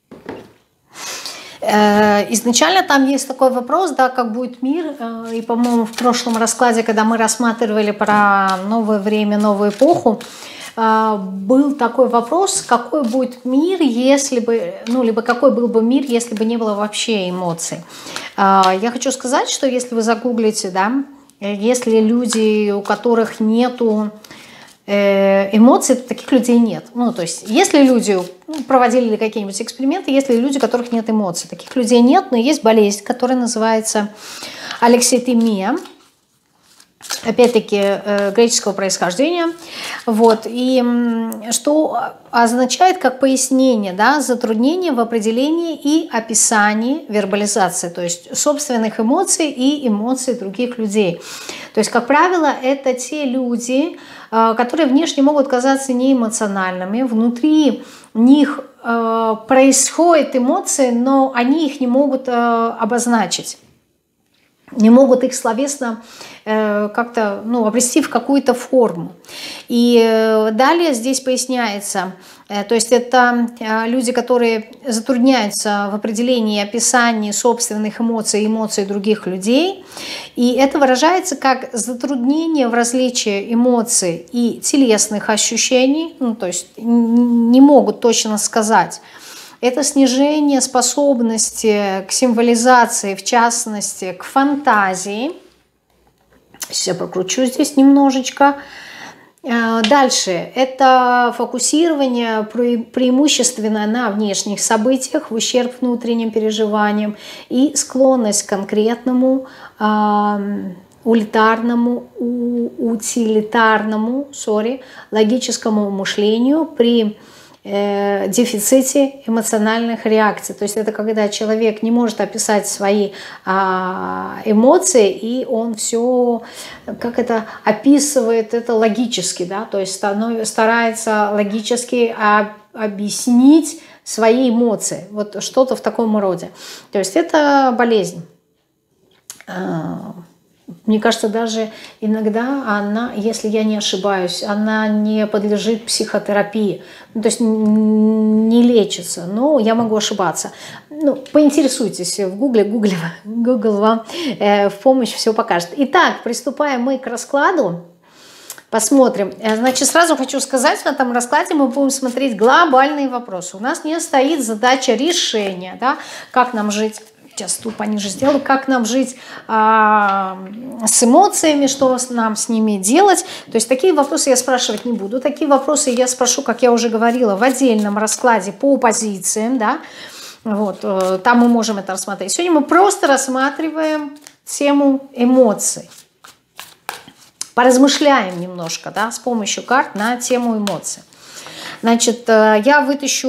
Изначально там есть такой вопрос, да, как будет мир. И, по-моему, в прошлом раскладе, когда мы рассматривали про новое время, новую эпоху, был такой вопрос, какой будет мир, если бы, ну, либо какой был бы мир, если бы не было вообще эмоций. Я хочу сказать, что если вы загуглите, да, если люди, у которых нету эмоций, то таких людей нет. Ну, то есть, если люди проводили какие-нибудь эксперименты, если люди, у которых нет эмоций, таких людей нет, но есть болезнь, которая называется алекситимия. Опять-таки греческого происхождения, вот, и что означает как пояснение, да, затруднение в определении и описании вербализации, то есть собственных эмоций и эмоций других людей. То есть, как правило, это те люди, которые внешне могут казаться неэмоциональными, внутри них происходят эмоции, но они их не могут обозначить. Не могут их словесно как-то, ну, обрести в какую-то форму. И далее здесь поясняется, то есть это люди, которые затрудняются в определении и описании собственных эмоций и эмоций других людей. И это выражается как затруднение в различии эмоций и телесных ощущений, ну, то есть не могут точно сказать. Это снижение способности к символизации, в частности, к фантазии. Сейчас я прокручу здесь немножечко. Дальше это фокусирование преимущественно на внешних событиях в ущерб внутренним переживаниям и склонность к конкретному, утилитарному, логическому мышлению при дефиците эмоциональных реакций. То есть это когда человек не может описать свои эмоции, и он все описывает это логически, да, то есть старается логически объяснить свои эмоции. Вот что-то в таком роде. То есть это болезнь. Мне кажется, даже иногда она, если я не ошибаюсь, она не подлежит психотерапии, то есть не лечится, но я могу ошибаться. Поинтересуйтесь в Гугле, Google вам в помощь все покажет. Итак, приступаем мы к раскладу. Посмотрим. Значит, сразу хочу сказать, в этом раскладе мы будем смотреть глобальные вопросы. У нас не стоит задача решения, да, как нам жить. Сейчас тупо пониже сделаю. Как нам жить с эмоциями, что нам с ними делать. То есть такие вопросы я спрашивать не буду. Такие вопросы я спрошу, как я уже говорила, в отдельном раскладе по позициям. Да? Вот, там мы можем это рассмотреть. Сегодня мы просто рассматриваем тему эмоций. Поразмышляем немножко, да, с помощью карт на тему эмоций. Значит, я вытащу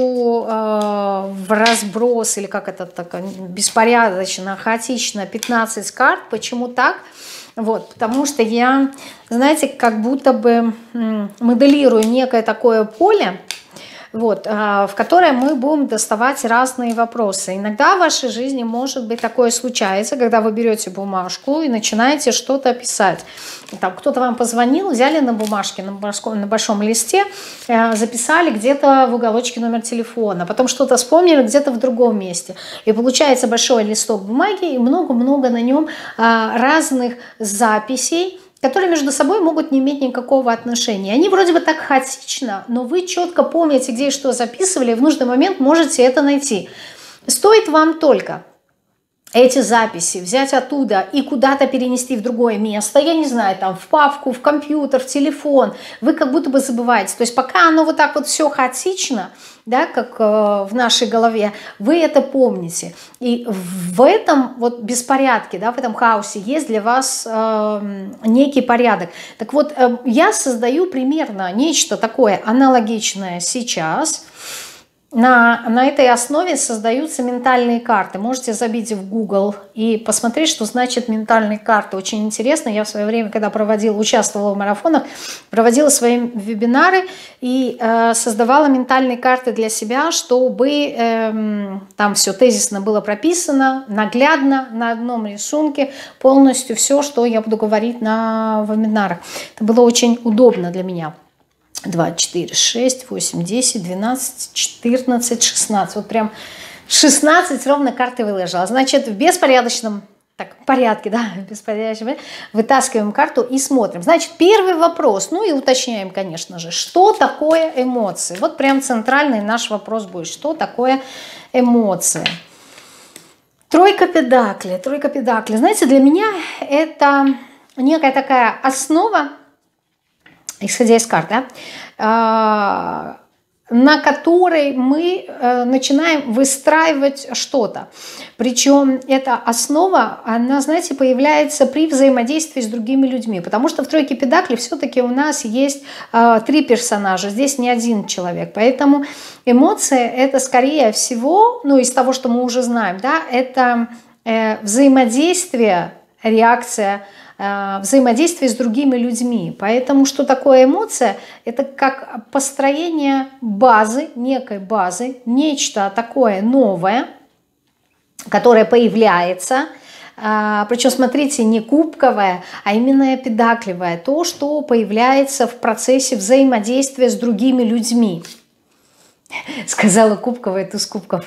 в разброс, или как это так, беспорядочно, хаотично 15 карт. Почему так? Вот, потому что я, знаете, как будто бы моделирую некое такое поле, вот, в которое мы будем доставать разные вопросы. Иногда в вашей жизни может быть такое случается, когда вы берете бумажку и начинаете что-то писать. Там кто-то вам позвонил, взяли на бумажке, на большом листе, записали где-то в уголочке номер телефона, потом что-то вспомнили где-то в другом месте. И получается большой листок бумаги и много-много на нем разных записей, которые между собой могут не иметь никакого отношения. Они вроде бы так хаотично, но вы четко помните, где и что записывали, и в нужный момент можете это найти. Стоит вам только эти записи взять оттуда и куда-то перенести в другое место, я не знаю, там в папку, в компьютер, в телефон, вы как будто бы забываете. То есть пока оно вот так вот все хаотично, да, как в нашей голове, вы это помните. И в этом вот беспорядке, да, в этом хаосе есть для вас некий порядок. Так вот, я создаю примерно нечто такое аналогичное сейчас. На этой основе создаются ментальные карты. Можете забить в Google и посмотреть, что значит ментальные карты. Очень интересно. Я в свое время, когда участвовала в марафонах, проводила свои вебинары и создавала ментальные карты для себя, чтобы там все тезисно было прописано, наглядно, на одном рисунке, полностью все, что я буду говорить на вебинарах. Это было очень удобно для меня. 2, 4, 6, 8, 10, 12, 14, 16. Вот прям 16 ровно карты выложила. Значит, в беспорядочном порядке, да, вытаскиваем карту и смотрим. Значит, первый вопрос, и уточняем, конечно же, что такое эмоции. Вот прям центральный наш вопрос будет, что такое эмоции. Тройка педаклей, тройка педаклей. Знаете, для меня это некая такая основа, исходя из карт, да, на которой мы начинаем выстраивать что-то. Причем эта основа, она, знаете, появляется при взаимодействии с другими людьми. Потому что в тройке педаклей все-таки у нас есть 3 персонажа, здесь не один человек. Поэтому эмоции это скорее всего, из того, что мы уже знаем, да, это взаимодействие, реакция, взаимодействие с другими людьми. Поэтому что такое эмоция? Это как построение базы, некой базы, нечто такое новое, которое появляется. Причем, смотрите, не кубковое, а именно педаклевое. То, что появляется в процессе взаимодействия с другими людьми. Сказала кубковое, туз кубков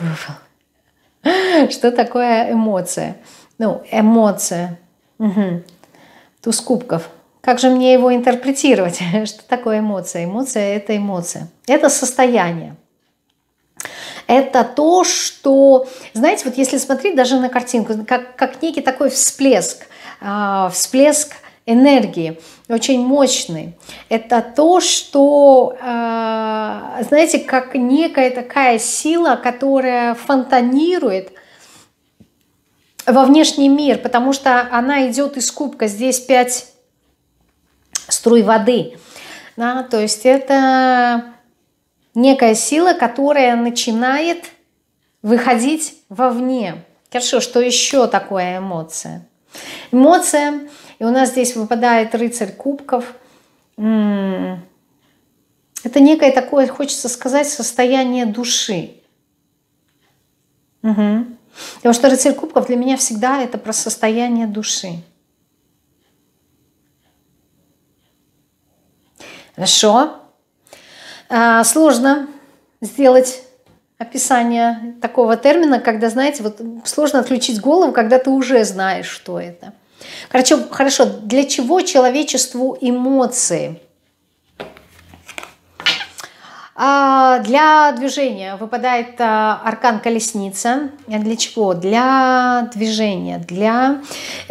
выпал. Что такое эмоция? Эмоция. Угу. Туз кубков. Как же мне его интерпретировать? Что такое эмоция? Эмоция – это эмоция. Это состояние. Это то, что, знаете, вот если смотреть даже на картинку, как некий такой всплеск энергии, очень мощный. Это то, что, знаете, как некая такая сила, которая фонтанирует во внешний мир, потому что она идет из кубка. Здесь 5 струй воды. Да, то есть это некая сила, которая начинает выходить вовне. Хорошо, что еще такое эмоция? Эмоция, и у нас здесь выпадает рыцарь кубков. Это некое такое, хочется сказать, состояние души. Угу. Потому что рыцарь кубков для меня всегда это про состояние души. Хорошо. Сложно сделать описание такого термина, когда, знаете, вот сложно отключить голову, когда ты уже знаешь, что это. Хорошо. Для чего человечеству эмоции? Для движения выпадает аркан колесница. Для чего? Для движения, для,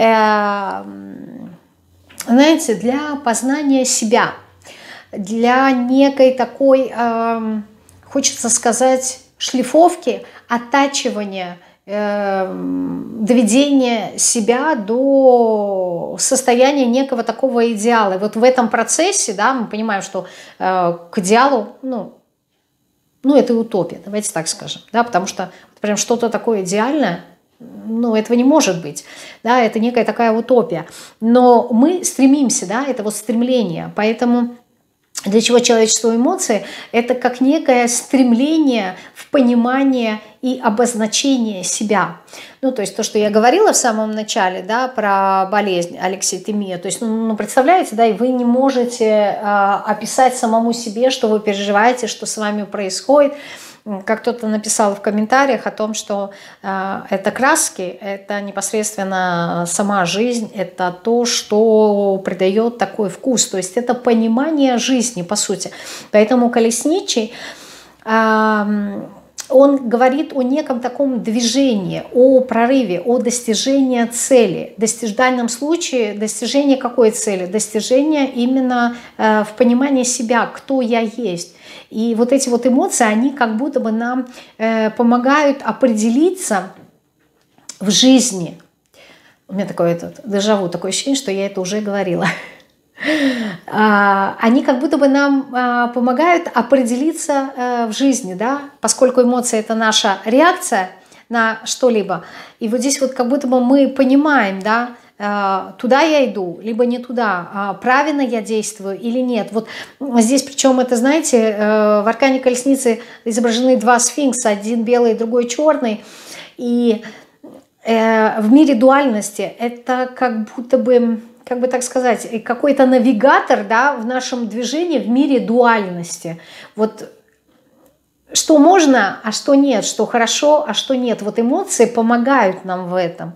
знаете, для познания себя, для некой такой, хочется сказать, шлифовки, оттачивания, доведения себя до состояния некого такого идеала. И вот в этом процессе, да, мы понимаем, что к идеалу, это утопия, давайте так скажем, да, потому что прям что-то такое идеальное, этого не может быть, да, это некая такая утопия. Но мы стремимся, да, это вот стремление, поэтому для чего человечеству эмоции? Это как некое стремление в понимание и обозначение себя. То есть то, что я говорила в самом начале, да, про болезнь алекситимия. То есть, представляете, да, и вы не можете описать самому себе, что вы переживаете, что с вами происходит. Как кто-то написал в комментариях о том, что это краски, это непосредственно сама жизнь, это то, что придает такой вкус. То есть это понимание жизни, по сути. Поэтому колесничий, он говорит о неком таком движении, о прорыве, о достижении цели. В данном случае достижение какой цели? Достижение именно в понимании себя, кто я есть. И вот эти вот эмоции, они как будто бы нам помогают определиться в жизни. У меня такое дежавю, такое ощущение, что я это уже говорила. Они как будто бы нам помогают определиться в жизни, да, поскольку эмоции — это наша реакция на что-либо. И вот здесь вот как будто бы мы понимаем, да, туда я иду, либо не туда, правильно я действую или нет. Вот здесь, причем это, знаете, в аркане колесницы изображены 2 сфинкса, один белый, другой черный. И в мире дуальности это как будто бы, как бы так сказать, какой-то навигатор, да, в нашем движении в мире дуальности. Вот что можно, а что нет, что хорошо, а что нет. Вот эмоции помогают нам в этом.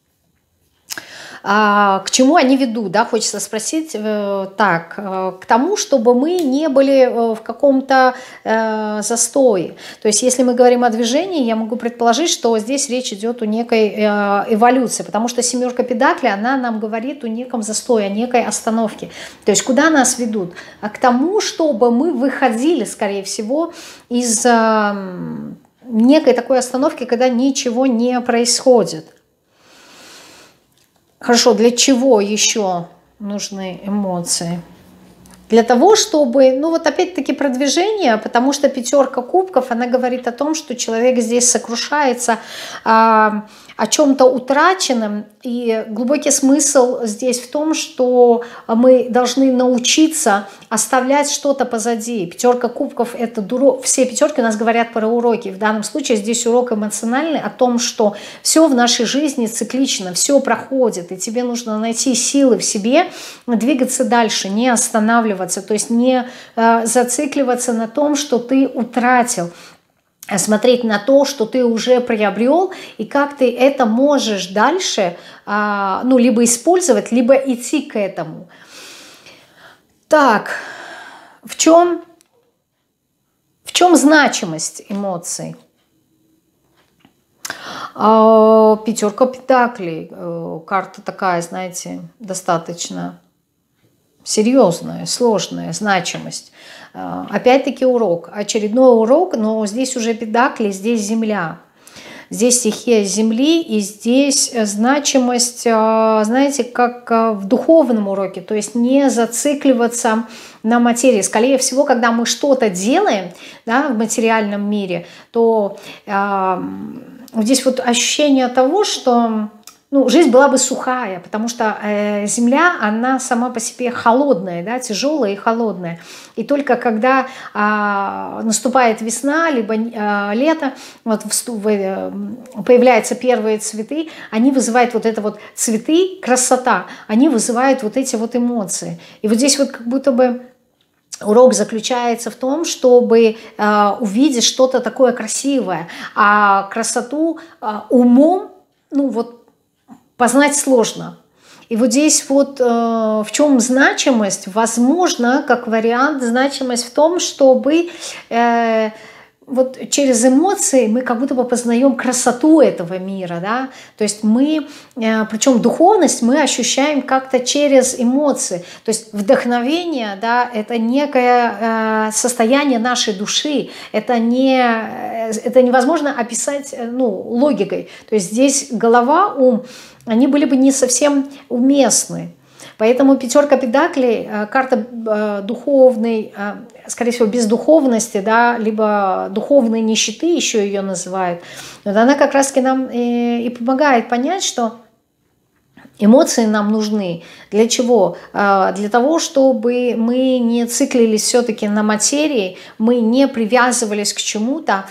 К чему они ведут, да, хочется спросить, к тому, чтобы мы не были в каком-то застое. То есть если мы говорим о движении, я могу предположить, что здесь речь идет о некой эволюции, потому что 7 педаклей, она нам говорит о неком застое, о некой остановке. То есть куда нас ведут? К тому, чтобы мы выходили, скорее всего, из некой такой остановки, когда ничего не происходит. Хорошо, для чего еще нужны эмоции? Для того, чтобы, опять-таки про движение, потому что 5 кубков, она говорит о том, что человек здесь сокрушается о чем-то утраченном, и глубокий смысл здесь в том, что мы должны научиться оставлять что-то позади. 5 кубков — это все 5 у нас говорят про уроки. В данном случае здесь урок эмоциональный о том, что все в нашей жизни циклично, все проходит, и тебе нужно найти силы в себе, двигаться дальше, не останавливаться, то есть не зацикливаться на том, что ты утратил, смотреть на то, что ты уже приобрел, и как ты это можешь дальше либо использовать, либо идти к этому. Так, в чем значимость эмоций? 5 пентаклей, карта такая, знаете, достаточно серьезная, сложная значимость. Опять-таки урок, очередной урок, но здесь уже педакли, здесь земля. Здесь стихия земли, и здесь значимость, знаете, как в духовном уроке, то есть не зацикливаться на материи. Скорее всего, когда мы что-то делаем, да, в материальном мире, то здесь вот ощущение того, что жизнь была бы сухая, потому что земля, она сама по себе холодная, да, тяжелая и холодная. И только когда наступает весна, либо лето, вот появляются первые цветы, они вызывают вот это вот цветы, красота, они вызывают вот эти вот эмоции. И вот здесь вот как будто бы урок заключается в том, чтобы увидеть что-то такое красивое, а красоту умом, познать сложно. И вот здесь вот в чем значимость? Возможно, как вариант, значимость в том, чтобы вот через эмоции мы как будто бы познаем красоту этого мира, да? То есть мы, причем духовность мы ощущаем как-то через эмоции. То есть вдохновение, да, это некое состояние нашей души, это невозможно описать логикой. То есть здесь голова, ум, они были бы не совсем уместны. Поэтому пятерка педаклей, карта духовной, скорее всего, без духовности, да, либо духовной нищеты еще ее называют. Но она как раз-таки нам и помогает понять, что эмоции нам нужны. Для чего? Для того, чтобы мы не циклились все-таки на материи, мы не привязывались к чему-то,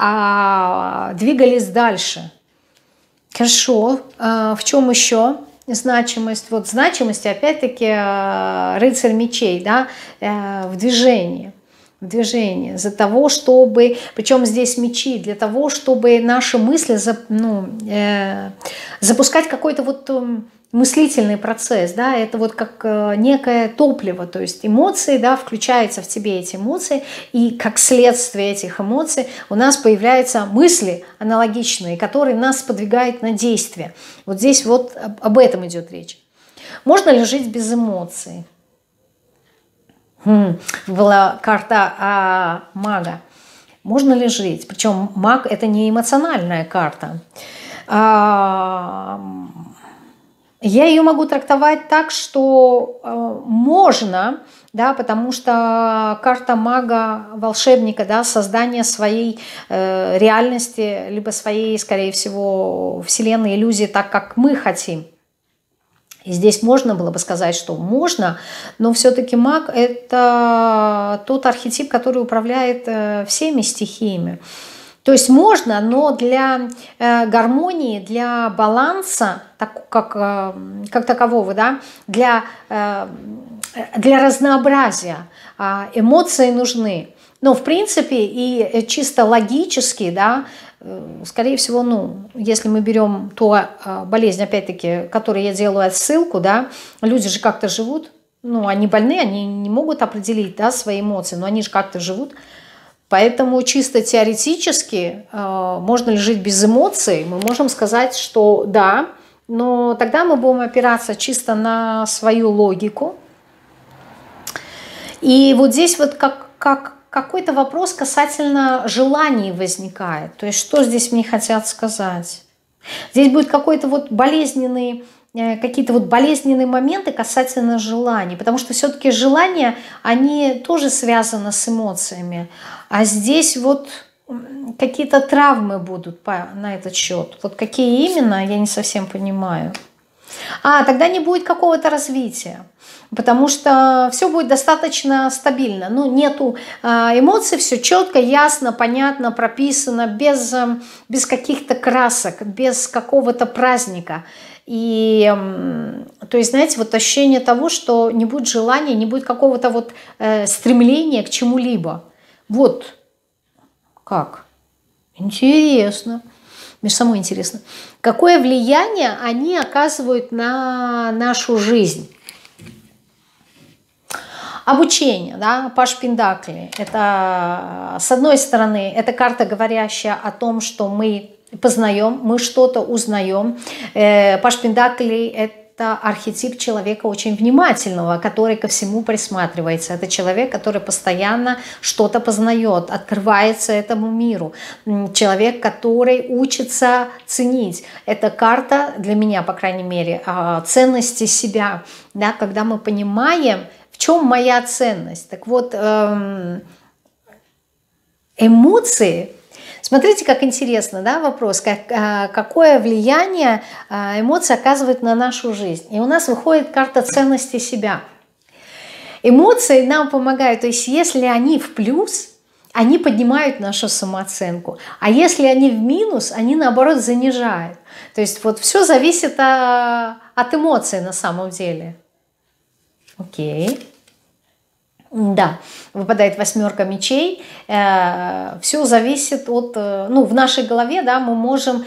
а двигались дальше. Хорошо. В чем еще значимость? Вот значимость, опять-таки, рыцарь мечей, да, в движении. В движении. За того, чтобы... Причем здесь мечи. Для того, чтобы наши мысли запускать какой-то вот мыслительный процесс, да, это вот как некое топливо, то есть эмоции, да, включаются в тебе эти эмоции, и как следствие этих эмоций у нас появляются мысли аналогичные, которые нас сподвигают на действие. Вот здесь вот об этом идет речь. Можно ли жить без эмоций? Была карта мага. Можно ли жить? Причем маг — это не эмоциональная карта. Я ее могу трактовать так, что можно, да, потому что карта мага, волшебника, да, создание своей реальности, либо своей, скорее всего, вселенной, иллюзии так, как мы хотим. И здесь можно было бы сказать, что можно, но все-таки маг — это тот архетип, который управляет всеми стихиями. То есть можно, но для гармонии, для баланса, как такового, да, для разнообразия эмоции нужны. Но в принципе и чисто логически, да, скорее всего, если мы берем ту болезнь, опять-таки, которой я делаю отсылку, да, люди же как-то живут, они больны, они не могут определить, да, свои эмоции, но они же как-то живут. Поэтому чисто теоретически можно ли жить без эмоций, мы можем сказать, что да, но тогда мы будем опираться чисто на свою логику. И вот здесь вот как какой-то вопрос касательно желаний возникает. То есть что здесь мне хотят сказать? Здесь будет какой-то вот какие-то вот болезненные моменты касательно желаний, потому что все-таки желания, они тоже связаны с эмоциями, а здесь вот какие-то травмы будут на этот счет. Вот какие именно, я не совсем понимаю. Тогда не будет какого-то развития, потому что все будет достаточно стабильно. Нету эмоций, все четко, ясно, понятно, прописано, без каких-то красок, без какого-то праздника. И, то есть, знаете, вот ощущение того, что не будет желания, не будет какого-то вот стремления к чему-либо. Вот как. Интересно. Мне самой интересно. Какое влияние они оказывают на нашу жизнь? Обучение, да, Паш Пентаклей. Это, с одной стороны, это карта, говорящая о том, что мы познаем, мы что-то узнаем. Паш Пентаклей — это архетип человека очень внимательного, который ко всему присматривается. Это человек, который постоянно что-то познает, открывается этому миру. Человек, который учится ценить. Это карта, для меня, по крайней мере, ценности себя. Да, когда мы понимаем, в чем моя ценность. Так вот, эмоции. Смотрите, как интересно, да, вопрос, какое влияние эмоции оказывают на нашу жизнь. И у нас выходит карта ценности себя. Эмоции нам помогают, то есть если они в плюс, они поднимают нашу самооценку, а если они в минус, они наоборот занижают. То есть вот все зависит от эмоций на самом деле. Окей. Да, выпадает 8 мечей. Все зависит от... Ну, в нашей голове, да, мы можем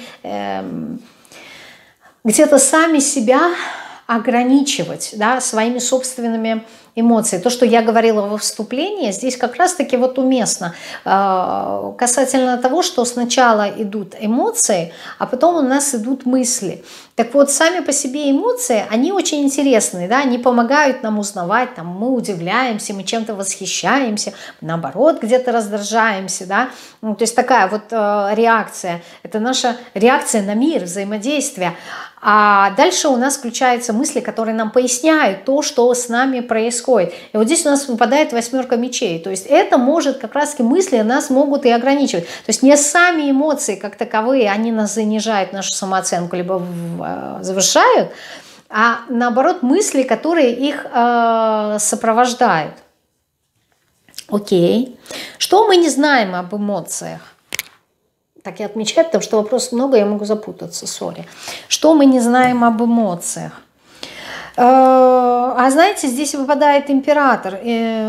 где-то сами себя ограничивать, да, своими собственными эмоциями. То, что я говорила во вступлении, здесь как раз-таки вот уместно. Касательно того, что сначала идут эмоции, а потом у нас идут мысли. Так вот, сами по себе эмоции, они очень интересные, да, они помогают нам узнавать, там, мы удивляемся, мы чем-то восхищаемся, наоборот, где-то раздражаемся, да. Ну, то есть такая вот реакция. Это наша реакция на мир, взаимодействие. А дальше у нас включаются мысли, которые нам поясняют то, что с нами происходит. И вот здесь у нас выпадает 8 мечей. То есть это может, как раз-таки мысли нас могут и ограничивать. То есть не сами эмоции как таковые, они нас занижают, нашу самооценку, либо завышают, а наоборот мысли, которые их сопровождают. Окей. Что мы не знаем об эмоциях? Так я отмечаю, потому что вопросов много, я могу запутаться, сори. Что мы не знаем об эмоциях? А знаете, здесь выпадает император.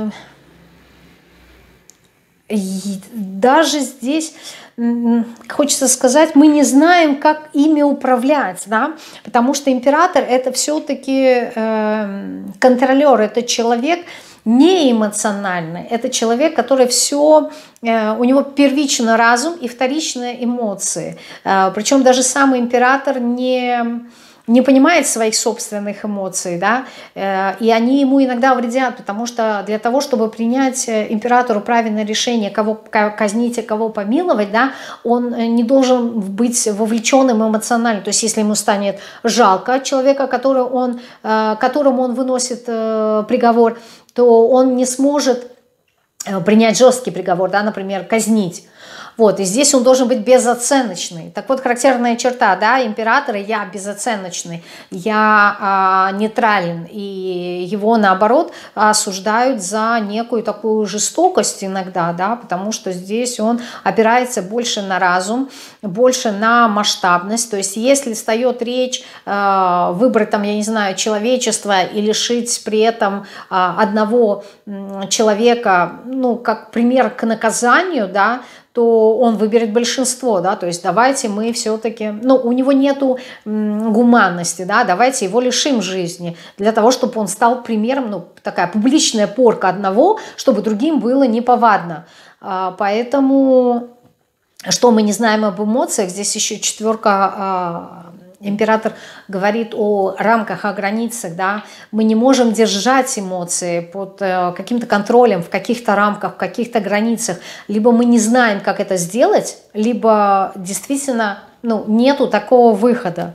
И даже здесь, хочется сказать, мы не знаем, как ими управлять, да? Потому что император — это все-таки контролер, это человек не эмоциональный, это человек, который все, у него первично разум и вторичные эмоции. Причем даже сам император не понимает своих собственных эмоций, да, и они ему иногда вредят, потому что для того, чтобы принять императору правильное решение, кого казнить, а кого помиловать, да, он не должен быть вовлеченным эмоционально. То есть если ему станет жалко человека, которому он выносит приговор, то он не сможет принять жесткий приговор, да, например, казнить. Вот, и здесь он должен быть безоценочный. Так вот, характерная черта, да, императора: я безоценочный, я нейтрален, и его, наоборот, осуждают за некую такую жестокость иногда, да, потому что здесь он опирается больше на разум, больше на масштабность. То есть, если встает речь выбрать, там, я не знаю, человечество и лишить при этом одного человека, ну, как пример к наказанию, да, то он выберет большинство, да, то есть давайте мы все-таки, ну, у него нету гуманности, да, давайте его лишим жизни, для того, чтобы он стал примером, ну, такая публичная порка одного, чтобы другим было неповадно. Поэтому, что мы не знаем об эмоциях, здесь еще 4. Император говорит о рамках, о границах, да, мы не можем держать эмоции под каким-то контролем, в каких-то рамках, в каких-то границах, либо мы не знаем, как это сделать, либо действительно, ну, нету такого выхода.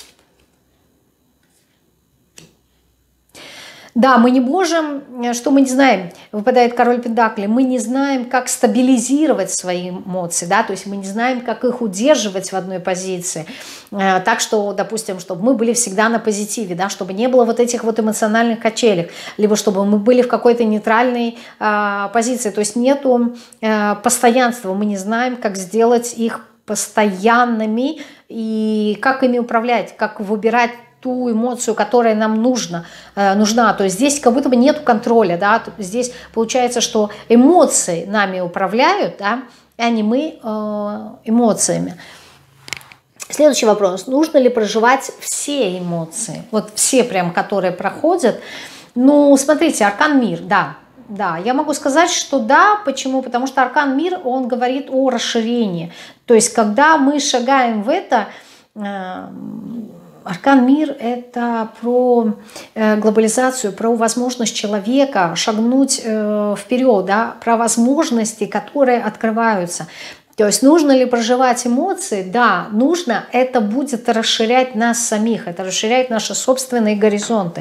Да, мы не можем, что мы не знаем, выпадает король Пентаклей, мы не знаем, как стабилизировать свои эмоции, да, то есть мы не знаем, как их удерживать в одной позиции, так что, допустим, чтобы мы были всегда на позитиве, да, чтобы не было вот этих вот эмоциональных качелек, либо чтобы мы были в какой-то нейтральной позиции, то есть нету постоянства, мы не знаем, как сделать их постоянными и как ими управлять, как выбирать ту эмоцию, которая нам нужна. То есть здесь как будто бы нет контроля, да? Здесь получается, что эмоции нами управляют, да? А не мы эмоциями. Следующий вопрос. Нужно ли проживать все эмоции? Вот все прям, которые проходят. Ну, смотрите, аркан мир, да. Да, я могу сказать, что да. Почему? Потому что аркан мир, он говорит о расширении. То есть когда мы шагаем в это, Аркан Мир — это про глобализацию, про возможность человека шагнуть вперед, да, про возможности, которые открываются. То есть нужно ли проживать эмоции? Да, нужно. Это будет расширять нас самих, это расширяет наши собственные горизонты.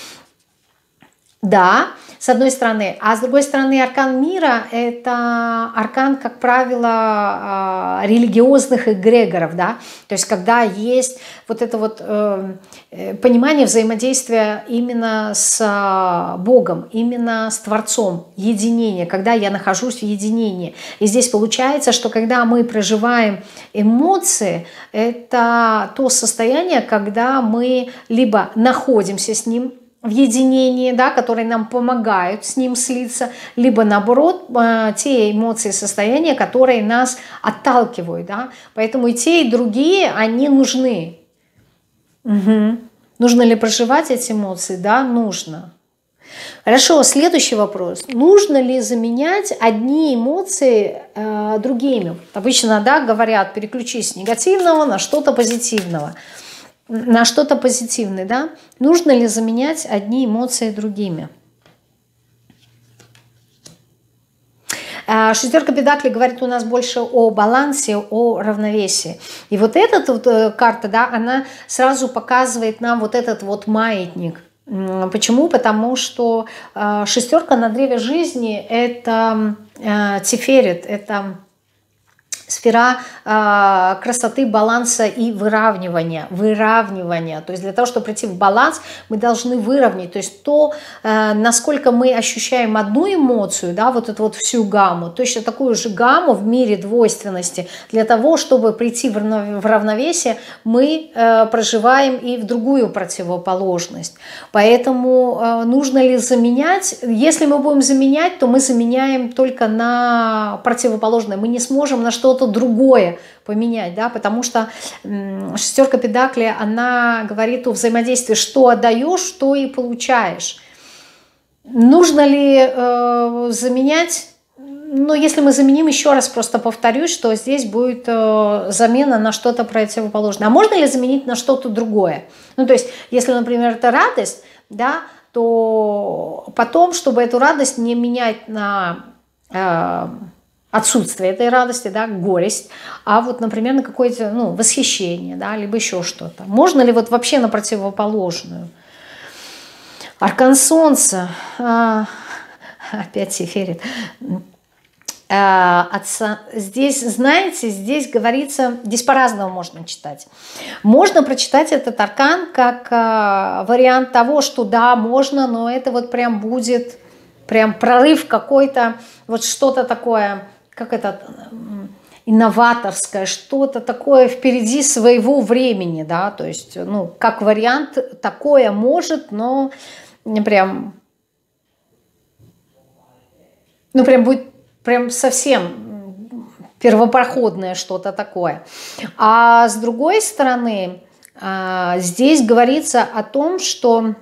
Да, с одной стороны. А с другой стороны, аркан мира — это аркан, как правило, религиозных эгрегоров, да, то есть когда есть вот это вот понимание взаимодействия именно с Богом, именно с Творцом, единение, когда я нахожусь в единении. И здесь получается, что когда мы проживаем эмоции, это то состояние, когда мы либо находимся с ним в единении, да, которые нам помогают с ним слиться, либо наоборот те эмоции, состояния, которые нас отталкивают, да. Поэтому и те, и другие, они нужны. Угу. Нужно ли проживать эти эмоции? Да, нужно. Хорошо, следующий вопрос. Нужно ли заменять одни эмоции другими? Обычно, да, говорят, переключись с негативного на что-то позитивного. На что-то позитивное, да? Нужно ли заменять одни эмоции другими? Шестерка педаклей говорит у нас больше о балансе, о равновесии. И вот эта вот карта, да, она сразу показывает нам вот этот вот маятник. Почему? Потому что шестерка на древе жизни — это тиферет, это сфера красоты, баланса и выравнивания. То есть для того, чтобы прийти в баланс, мы должны выровнять. То есть то, насколько мы ощущаем одну эмоцию, да, вот эту вот всю гамму, точно такую же гамму в мире двойственности. Для того, чтобы прийти в равновесие, мы проживаем и в другую противоположность. Поэтому нужно ли заменять? Если мы будем заменять, то мы заменяем только на противоположное. Мы не сможем на что-то другое поменять, да, потому что шестерка педаклей, она говорит о взаимодействии, что отдаешь, что и получаешь. Нужно ли заменять? Ну, если мы заменим, еще раз просто повторюсь, что здесь будет замена на что-то противоположное. А можно ли заменить на что-то другое? Ну, то есть, если, например, это радость, да, то потом, чтобы эту радость не менять на отсутствие этой радости, да, горесть, а вот, например, на какое-то, ну, восхищение, да, либо еще что-то. Можно ли вот вообще на противоположную? Аркан Солнца, опять Сеферит. Здесь, знаете, здесь говорится, здесь по-разному можно читать. Можно прочитать этот аркан как вариант того, что да, можно, но это вот прям будет прям прорыв какой-то, вот что-то такое, как это, инноваторское, что-то такое впереди своего времени, да, то есть, ну, как вариант такое может, но прям, ну, прям будет прям совсем первопроходное что-то такое. А с другой стороны, здесь говорится о том, что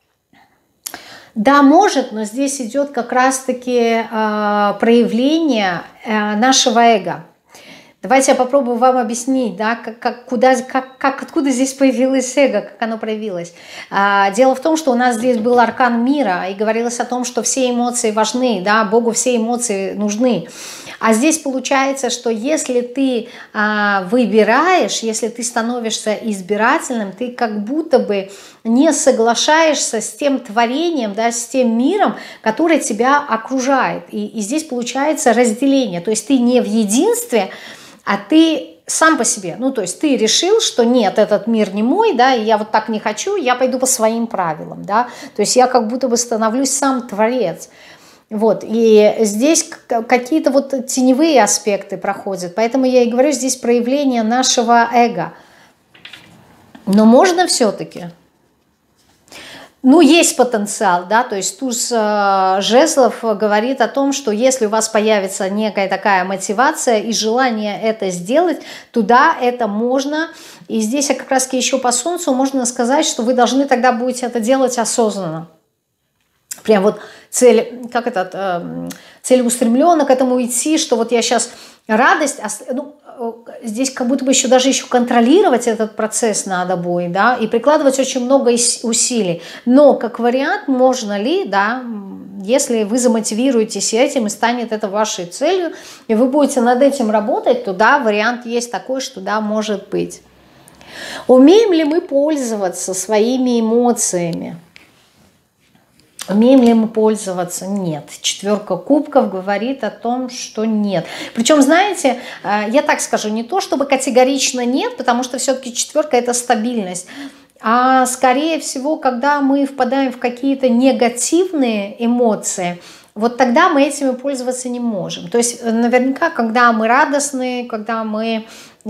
да, может, но здесь идет как раз-таки проявление нашего эго. Давайте я попробую вам объяснить, да, откуда здесь появилось эго, как оно проявилось. Дело в том, что у нас здесь был аркан мира, и говорилось о том, что все эмоции важны, да, Богу все эмоции нужны. А здесь получается, что если ты выбираешь, если ты становишься избирательным, ты как будто бы не соглашаешься с тем творением, да, с тем миром, который тебя окружает. И здесь получается разделение. То есть ты не в единстве, а ты сам по себе. Ну, то есть ты решил, что нет, этот мир не мой, да, и я вот так не хочу, я пойду по своим правилам, да. То есть я как будто бы становлюсь сам творец. Вот, и здесь какие-то вот теневые аспекты проходят. Поэтому я и говорю, здесь проявление нашего эго. Но можно все-таки. Ну, есть потенциал, да, то есть туз жезлов говорит о том, что если у вас появится некая такая мотивация и желание это сделать, то да, это можно. И здесь как раз еще по Солнцу можно сказать, что вы должны тогда будете это делать осознанно. Прям вот целеустремленно к этому идти, что вот я сейчас радость, ну, здесь как будто бы еще даже еще контролировать этот процесс надо будет, да, и прикладывать очень много усилий. Но как вариант, можно ли, да, если вы замотивируетесь этим и станет это вашей целью, и вы будете над этим работать, то да, вариант есть такой, что да, может быть. Умеем ли мы пользоваться своими эмоциями? Умеем ли мы пользоваться? Нет. 4 кубков говорит о том, что нет. Причем, знаете, я так скажу, не то чтобы категорично нет, потому что все-таки 4 это стабильность, а скорее всего, когда мы впадаем в какие-то негативные эмоции, вот тогда мы этими пользоваться не можем. То есть наверняка, когда мы радостны, когда мы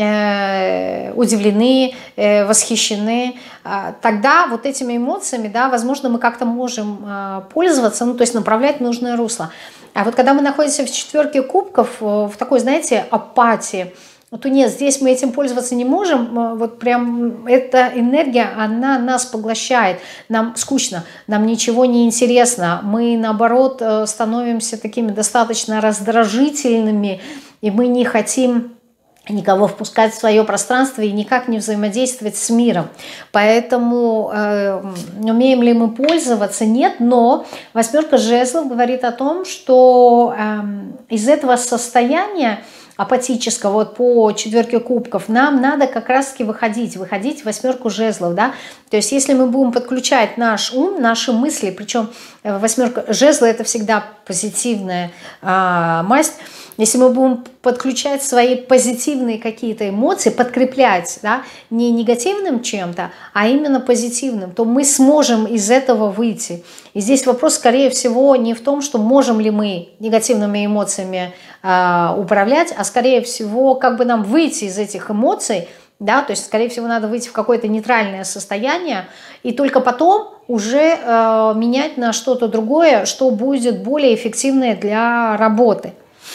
удивлены, восхищены, тогда вот этими эмоциями, да, возможно, мы как-то можем пользоваться, ну, то есть направлять в нужное русло. А вот когда мы находимся в 4 кубков, в такой, знаете, апатии, то нет, здесь мы этим пользоваться не можем, вот прям эта энергия, она нас поглощает, нам скучно, нам ничего не интересно, мы наоборот становимся такими достаточно раздражительными, и мы не хотим никого впускать в свое пространство и никак не взаимодействовать с миром. Поэтому умеем ли мы пользоваться? Нет, но 8 жезлов говорит о том, что из этого состояния апатического, вот по 4 кубков, нам надо как раз-таки выходить в 8 жезлов, да, то есть если мы будем подключать наш ум, наши мысли, причем 8 жезлов это всегда позитивная масть, если мы будем подключать свои позитивные какие-то эмоции, подкреплять, да, не негативным чем-то, а именно позитивным, то мы сможем из этого выйти. И здесь вопрос, скорее всего, не в том, что можем ли мы негативными эмоциями управлять, а скорее всего, как бы нам выйти из этих эмоций, да, то есть, скорее всего, надо выйти в какое-то нейтральное состояние, и только потом уже менять на что-то другое, что будет более эффективное для работы.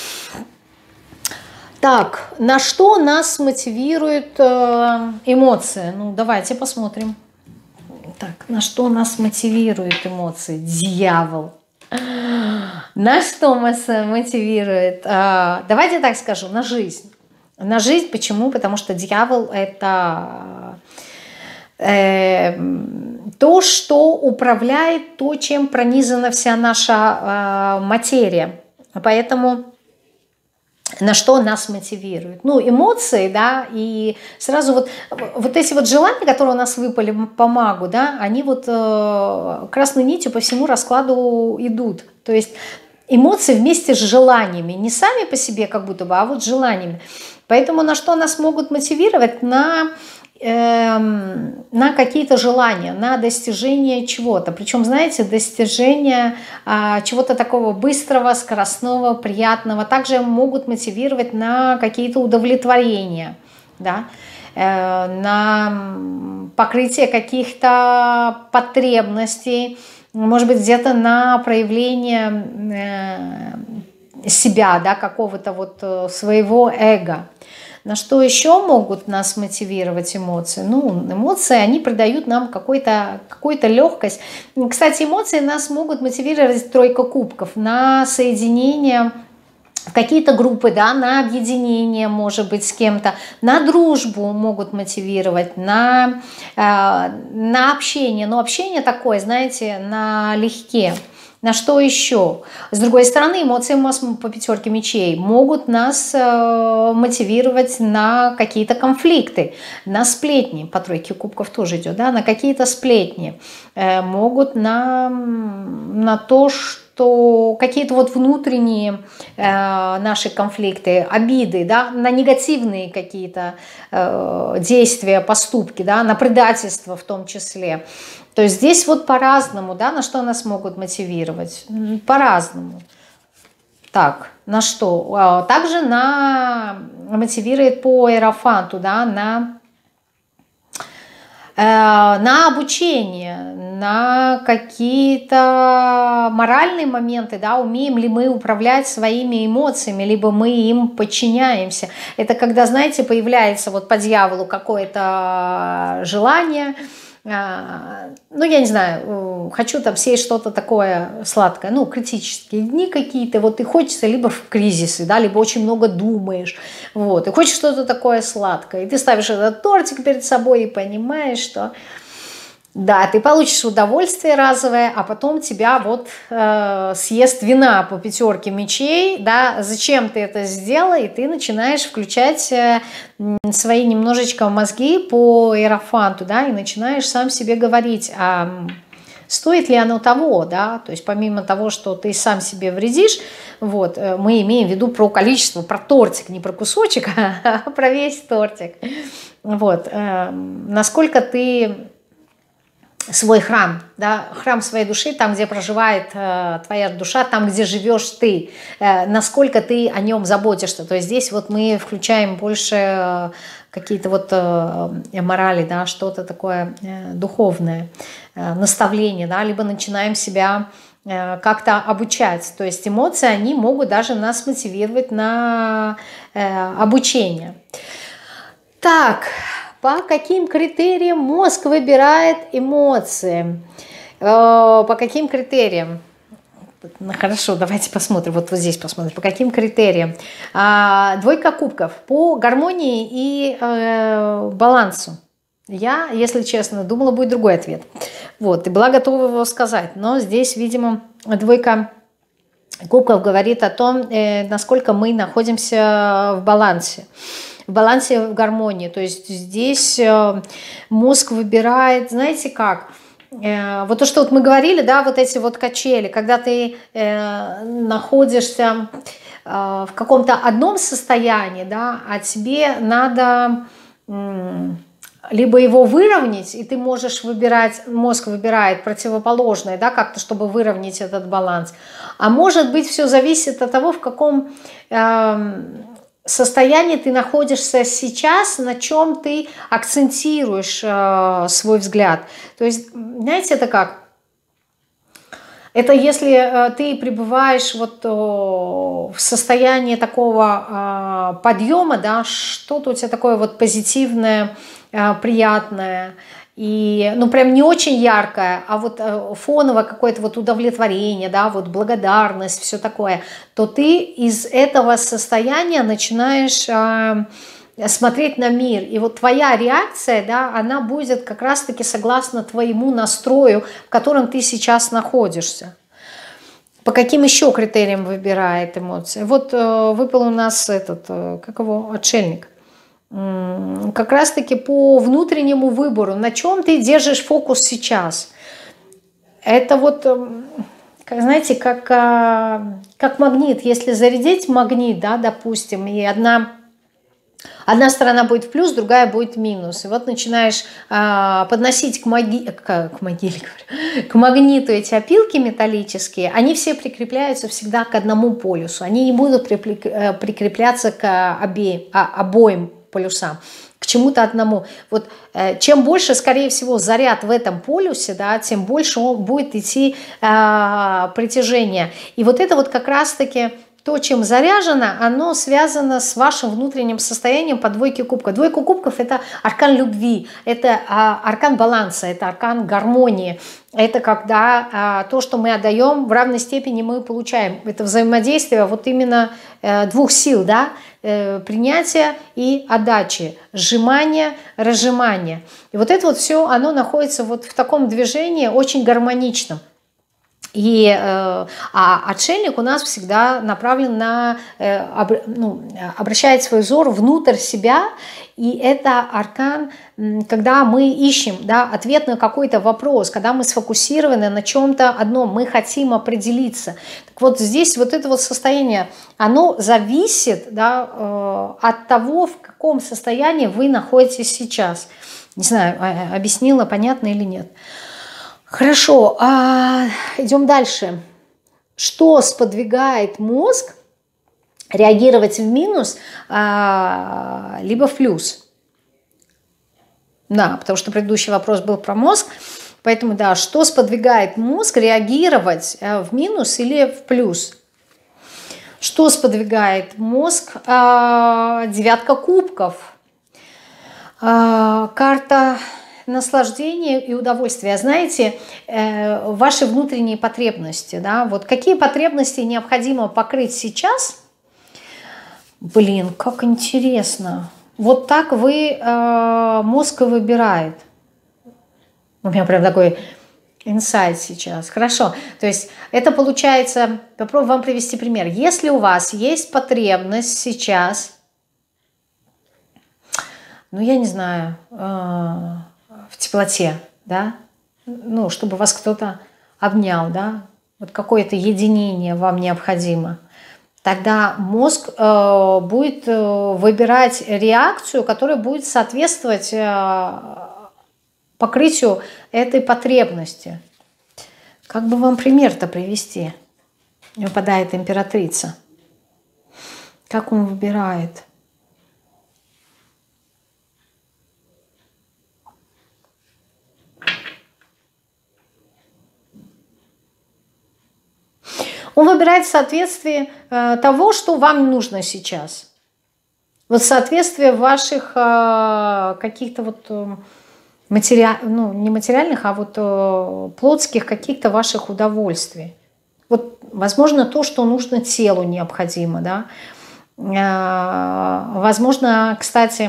Так, на что нас мотивирует эмоции? Ну, давайте посмотрим. Так, на что нас мотивирует эмоции? Дьявол. На что нас мотивирует? Давайте так скажу, на жизнь. На жизнь, почему? Потому что дьявол – это то, что управляет, то, чем пронизана вся наша материя. Поэтому на что нас мотивирует? Ну, эмоции, да, и сразу вот эти вот желания, которые у нас выпали по магу, да, они вот красной нитью по всему раскладу идут. То есть эмоции вместе с желаниями, не сами по себе как будто бы, а вот желаниями. Поэтому на что нас могут мотивировать? На какие-то желания, на достижение чего-то. Причем, знаете, достижение чего-то такого быстрого, скоростного, приятного. Также могут мотивировать на какие-то удовлетворения, да? На покрытие каких-то потребностей, может быть, где-то на проявление себя, да, какого-то вот своего эго. На что еще могут нас мотивировать эмоции? Ну, эмоции, они придают нам какую-то легкость. Кстати, эмоции нас могут мотивировать 3 кубков на соединение в какие-то группы, да, на объединение, может быть, с кем-то, на дружбу могут мотивировать, на общение. Но общение такое, знаете, налегке. На что еще? С другой стороны, эмоции по 5 мечей могут нас мотивировать на какие-то конфликты, на сплетни. По 3 кубков тоже идет, да, на какие-то сплетни. Могут на то, что какие-то вот внутренние наши конфликты, обиды, да, на негативные какие-то действия, поступки, да, на предательство в том числе. То есть здесь вот по-разному, да, на что нас могут мотивировать? По-разному. Так, на что? Также мотивирует по иерофанту, да, на обучение, на какие-то моральные моменты, да, умеем ли мы управлять своими эмоциями, либо мы им подчиняемся. Это когда, знаете, появляется вот по дьяволу какое-то желание, ну, я не знаю, хочу там съесть что-то такое сладкое, ну, критические дни какие-то, вот и хочется либо в кризисы, да, либо очень много думаешь, вот, и хочешь что-то такое сладкое, и ты ставишь этот тортик перед собой и понимаешь, что да, ты получишь удовольствие разовое, а потом тебя вот съест вина по пятерке мечей, да, зачем ты это сделал, и ты начинаешь включать свои немножечко мозги по иерофанту, да, и начинаешь сам себе говорить, а стоит ли оно того, да, то есть помимо того, что ты сам себе вредишь, вот, мы имеем в виду про количество, про тортик, не про кусочек, а про весь тортик, вот, насколько ты свой храм, да, храм своей души, там, где проживает твоя душа, там, где живешь ты, насколько ты о нем заботишься. То есть здесь вот мы включаем больше какие-то вот морали, да, что-то такое духовное, наставление, да, либо начинаем себя как-то обучать. То есть эмоции, они могут даже нас мотивировать на обучение. Так, по каким критериям мозг выбирает эмоции? По каким критериям? Ну, хорошо, давайте посмотрим. Вот здесь посмотрим. По каким критериям? Двойка кубков. По гармонии и балансу. Я, если честно, думала, будет другой ответ. Вот, и была готова его сказать. Но здесь, видимо, двойка кубков говорит о том, насколько мы находимся в балансе. В балансе, в гармонии. То есть здесь мозг выбирает, знаете как, вот то, что вот мы говорили, да, вот эти вот качели, когда ты находишься в каком-то одном состоянии, да, а тебе надо либо его выровнять, и ты можешь выбирать, мозг выбирает противоположное, да, как-то, чтобы выровнять этот баланс. А может быть, все зависит от того, в каком состоянии ты находишься сейчас, на чем ты акцентируешь свой взгляд. То есть, знаете, это как? Это если ты пребываешь вот в состоянии такого подъема, да, что-то у тебя такое вот позитивное, приятное, и, ну, прям не очень яркое, а вот фоновое какое-то вот удовлетворение, да, вот благодарность, все такое, то ты из этого состояния начинаешь смотреть на мир. И вот твоя реакция, да, она будет как раз-таки согласно твоему настрою, в котором ты сейчас находишься. По каким еще критериям выбирает эмоции? Вот выпал у нас этот, как его, отшельник. Как раз-таки по внутреннему выбору, на чем ты держишь фокус сейчас. Это вот, как, знаете, как магнит. Если зарядить магнит, да, допустим, и одна сторона будет в плюс, другая будет в минус. И вот начинаешь подносить к магниту эти опилки металлические, они все прикрепляются всегда к одному полюсу. Они не будут прикрепляться к обоим полюсам, к чему-то одному. Вот чем больше, скорее всего, заряд в этом полюсе, да, тем больше он будет идти притяжение. И вот это вот как раз-таки то, чем заряжено, оно связано с вашим внутренним состоянием по двойке кубков. Двойка кубков – это аркан любви, это аркан баланса, это аркан гармонии. Это когда то, что мы отдаем, в равной степени мы получаем. Это взаимодействие вот именно двух сил, да, принятия и отдачи, сжимания, разжимания. И вот это вот все, оно находится вот в таком движении очень гармоничном. И отшельник у нас всегда направлен на, обращает свой взор внутрь себя, и это аркан, когда мы ищем, да, ответ на какой-то вопрос, когда мы сфокусированы на чем-то одном, мы хотим определиться. Так вот здесь вот это вот состояние, оно зависит, да, от того, в каком состоянии вы находитесь сейчас. Не знаю, объяснила, понятно или нет. Хорошо, идем дальше. Что сподвигает мозг реагировать в минус, либо в плюс? Да, потому что предыдущий вопрос был про мозг. Поэтому, да, что сподвигает мозг реагировать в минус или в плюс? Что сподвигает мозг? Девятка кубков. Карта наслаждение и удовольствие. Знаете, ваши внутренние потребности, да, вот какие потребности необходимо покрыть сейчас. Блин, как интересно. Вот так мозг и выбирает. У меня прям такой инсайт сейчас. Хорошо. То есть это получается, попробую вам привести пример. Если у вас есть потребность сейчас, ну я не знаю, в теплоте, да, ну чтобы вас кто-то обнял, да, вот какое-то единение вам необходимо, тогда мозг будет выбирать реакцию, которая будет соответствовать покрытию этой потребности. Как бы вам пример-то привести? Выпадает императрица. Как он выбирает? Он выбирает в соответствии того, что вам нужно сейчас. Вот соответствие ваших каких-то вот ну, не материальных, а вот плотских каких-то ваших удовольствий. Вот, возможно, то, что нужно телу, необходимо, да. Возможно, кстати,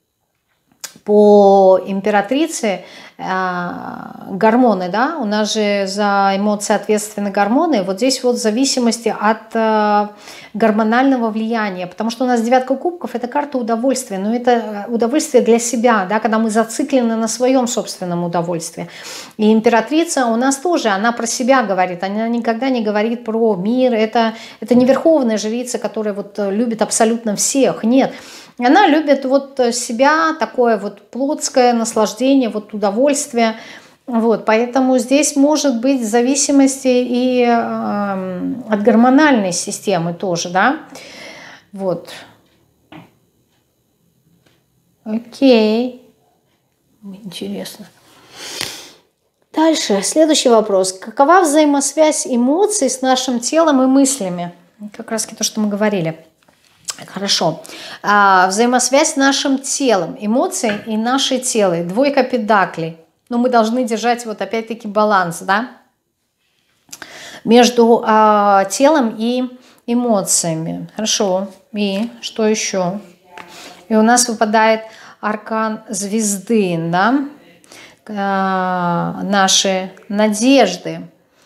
по императрице гормоны, да, у нас же за эмоции ответственны гормоны, вот здесь вот в зависимости от гормонального влияния, потому что у нас девятка кубков – это карта удовольствия, но это удовольствие для себя, да, когда мы зациклены на своем собственном удовольствии. И императрица у нас тоже, она про себя говорит, она никогда не говорит про мир, это не верховная жрица, которая вот любит абсолютно всех, нет. Она любит вот себя, такое вот плотское наслаждение, вот удовольствие. Вот, поэтому здесь может быть в зависимости и от гормональной системы тоже, да. Вот. Окей. Интересно. Дальше, следующий вопрос. Какова взаимосвязь эмоций с нашим телом и мыслями? Как раз то, что мы говорили. Хорошо. Взаимосвязь с нашим телом, эмоции и наше тело. Двойка педаклей. Но мы должны держать вот опять-таки баланс, да, между телом и эмоциями. Хорошо. И что еще? И у нас выпадает аркан звезды, да, наши надежды,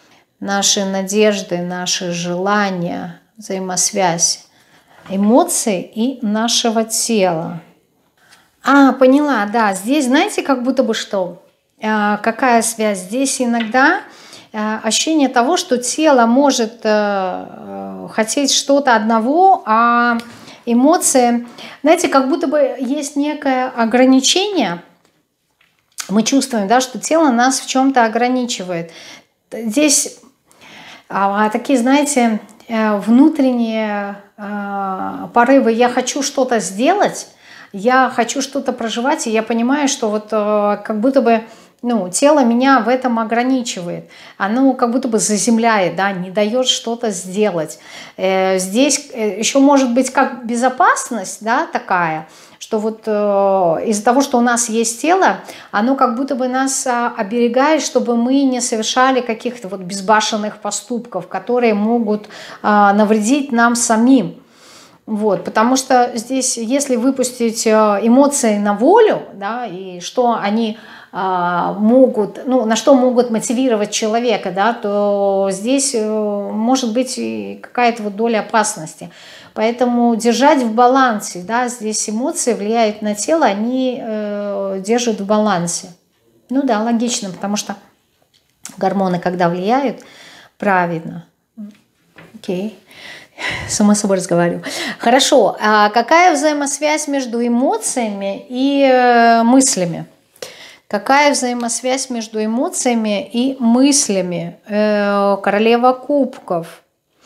наши желания, взаимосвязь эмоций и нашего тела. Поняла, да, здесь, знаете, как будто бы что? Какая связь? Здесь иногда ощущение того, что тело может хотеть что-то одного, а эмоции, знаете, как будто бы есть некое ограничение. Мы чувствуем, да, что тело нас в чем-то ограничивает. Здесь такие, знаете, внутренние порывы. Я хочу что-то сделать, я хочу что-то проживать, и я понимаю, что вот как будто бы тело меня в этом ограничивает. Оно как будто бы заземляет, да, не дает что-то сделать. Здесь еще может быть как безопасность, да, такая, что вот из-за того, что у нас есть тело, оно как будто бы нас оберегает, чтобы мы не совершали каких-то вот безбашенных поступков, которые могут навредить нам самим. Вот, потому что здесь, если выпустить эмоции на волю, да, и что они могут, на что могут мотивировать человека, да, то здесь может быть и какая-то вот доля опасности. Поэтому держать в балансе, да, здесь эмоции влияют на тело, они держат в балансе. Ну да, логично, потому что гормоны, когда влияют, правильно. Окей. Сама собой разговариваю. Хорошо. А какая взаимосвязь между эмоциями и мыслями? Какая взаимосвязь между эмоциями и мыслями? Королева кубков.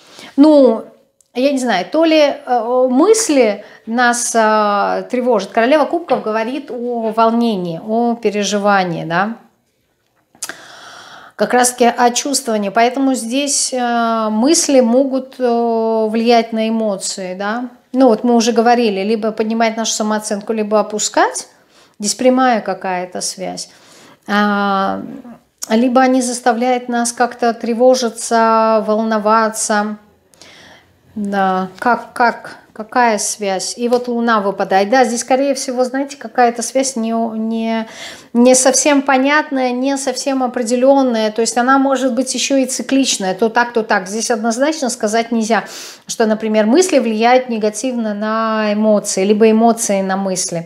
Я не знаю, то ли мысли нас тревожат. Королева кубков говорит о волнении, о переживании, да? Как раз-таки о чувствовании. Поэтому здесь мысли могут влиять на эмоции, да? Вот мы уже говорили, либо поднимать нашу самооценку, либо опускать. Здесь прямая какая-то связь. Либо они заставляют нас как-то тревожиться, волноваться. Да, какая связь? И вот Луна выпадает. Да, здесь, скорее всего, знаете, какая-то связь не совсем понятная, не совсем определенная. То есть она может быть еще и цикличная. То так, то так. Здесь однозначно сказать нельзя, что, например, мысли влияют негативно на эмоции, либо эмоции на мысли.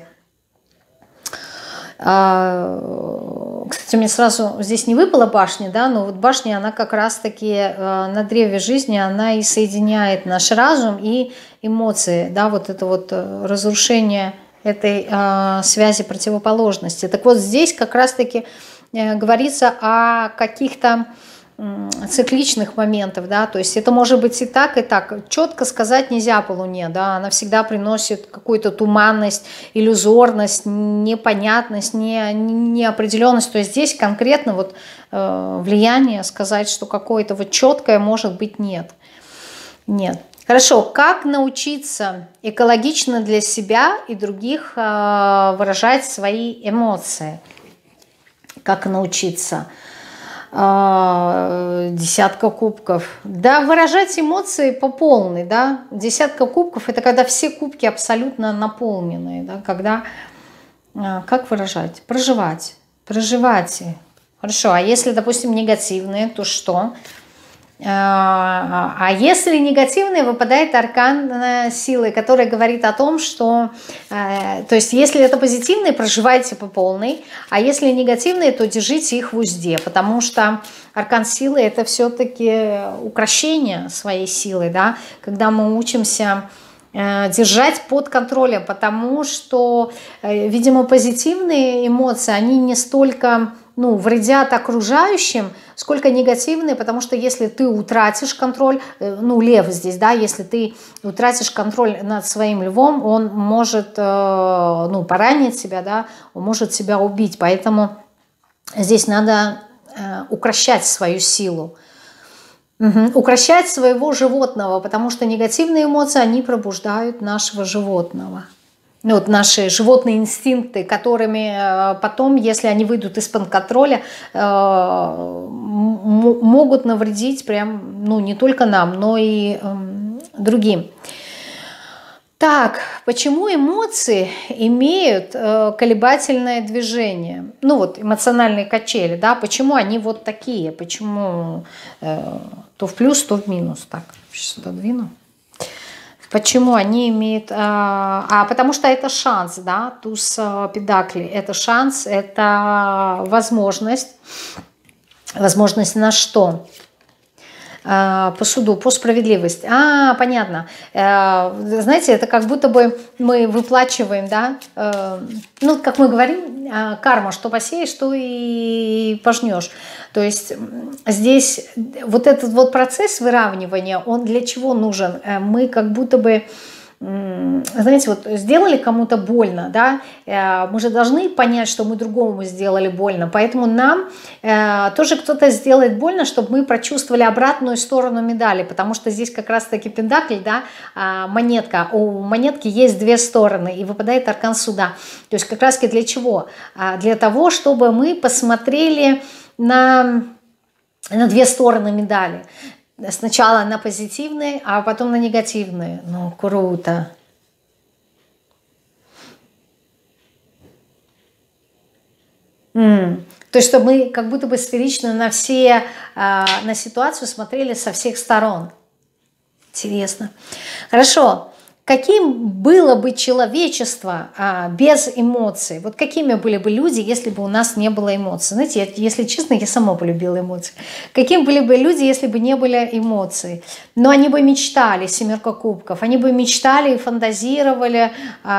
Кстати, мне сразу здесь не выпала башня, да, но вот башня, она как раз-таки на древе жизни, она и соединяет наш разум и эмоции, да, вот это вот разрушение этой связи противоположности. Так вот здесь как раз-таки говорится о каких-то цикличных моментов, да, то есть это может быть и так, и так. Четко сказать нельзя по Луне, да, она всегда приносит какую-то туманность, иллюзорность, непонятность, неопределенность. То есть здесь конкретно вот влияние сказать, что какое-то вот четкое может быть нет. Нет. Хорошо, как научиться экологично для себя и других выражать свои эмоции? Как научиться? Десятка кубков. Да, выражать эмоции по полной, да. Десятка кубков — это когда все кубки абсолютно наполненные, да, когда, как выражать? Проживать. Проживайте. Хорошо, а если, допустим, негативные, то что? А если негативный, выпадает аркан силы, который говорит о том, что, то есть если это позитивные, проживайте по полной, а если негативные, то держите их в узде, потому что аркан силы — это все-таки укрощение своей силы, да, когда мы учимся держать под контролем, потому что, видимо, позитивные эмоции, они не столько вредят окружающим, сколько негативные, потому что если ты утратишь контроль, лев здесь, да, если ты утратишь контроль над своим львом, он может, поранить себя, да, он может себя убить, поэтому здесь надо укрощать свою силу. Укрощать своего животного, потому что негативные эмоции, они пробуждают нашего животного. Вот наши животные инстинкты, которыми потом, если они выйдут из-под контроля, могут навредить прям, не только нам, но и другим. Так, почему эмоции имеют колебательное движение? Эмоциональные качели, да, почему они вот такие, почему то в плюс, то в минус. Так, сейчас отодвину. Почему они имеют... потому что это шанс, да, туз педаклей. Это шанс, это возможность. Возможность на что? По суду, по справедливости. Понятно. Знаете, это как будто бы мы выплачиваем, да, как мы говорим, карма, что посеешь, что и пожнешь. То есть здесь вот этот вот процесс выравнивания, он для чего нужен? Мы как будто бы, знаете, вот сделали кому-то больно, да, мы же должны понять, что мы другому сделали больно, поэтому нам тоже кто-то сделает больно, чтобы мы прочувствовали обратную сторону медали, потому что здесь как раз-таки пентакль, да, монетка, у монетки есть две стороны, и выпадает аркан суда, то есть как раз-таки для чего? Для того, чтобы мы посмотрели на две стороны медали. Сначала на позитивные, а потом на негативные. Круто. То есть, чтобы мы как будто бы сферично на ситуацию смотрели со всех сторон. Интересно. Хорошо. Каким было бы человечество без эмоций? Вот какими были бы люди, если бы у нас не было эмоций? Знаете, если честно, я сама полюбила эмоции. Каким были бы люди, если бы не были эмоций? Но они бы мечтали, семерка кубков, они бы мечтали и фантазировали,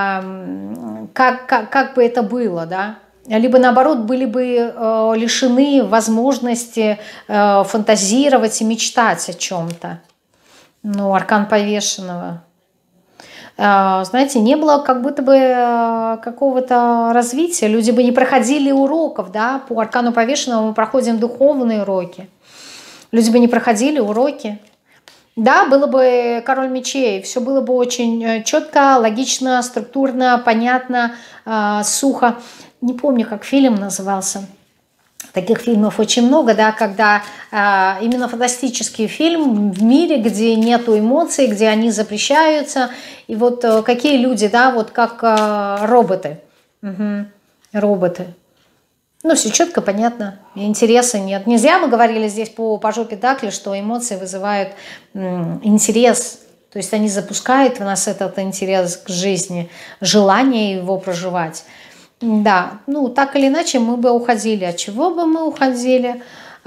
как бы это было, да? Либо наоборот были бы лишены возможности фантазировать и мечтать о чем-то. Аркан повешенного. Знаете, не было как будто бы какого-то развития, люди бы не проходили уроков, да, по аркану повешенного мы проходим духовные уроки, люди бы не проходили уроки, да, было бы король мечей, все было бы очень четко, логично, структурно, понятно, сухо, не помню, как фильм назывался, Таких фильмов очень много, да, когда именно фантастический фильм в мире, где нету эмоций, где они запрещаются. И вот какие люди, да, вот как роботы. Угу. Роботы. Ну, все четко, понятно. Интереса нет. Не зря мы говорили здесь по жопе Дакли, что эмоции вызывают интерес. То есть они запускают в нас этот интерес к жизни, желание его проживать. Да, ну так или иначе мы бы уходили. От чего бы мы уходили?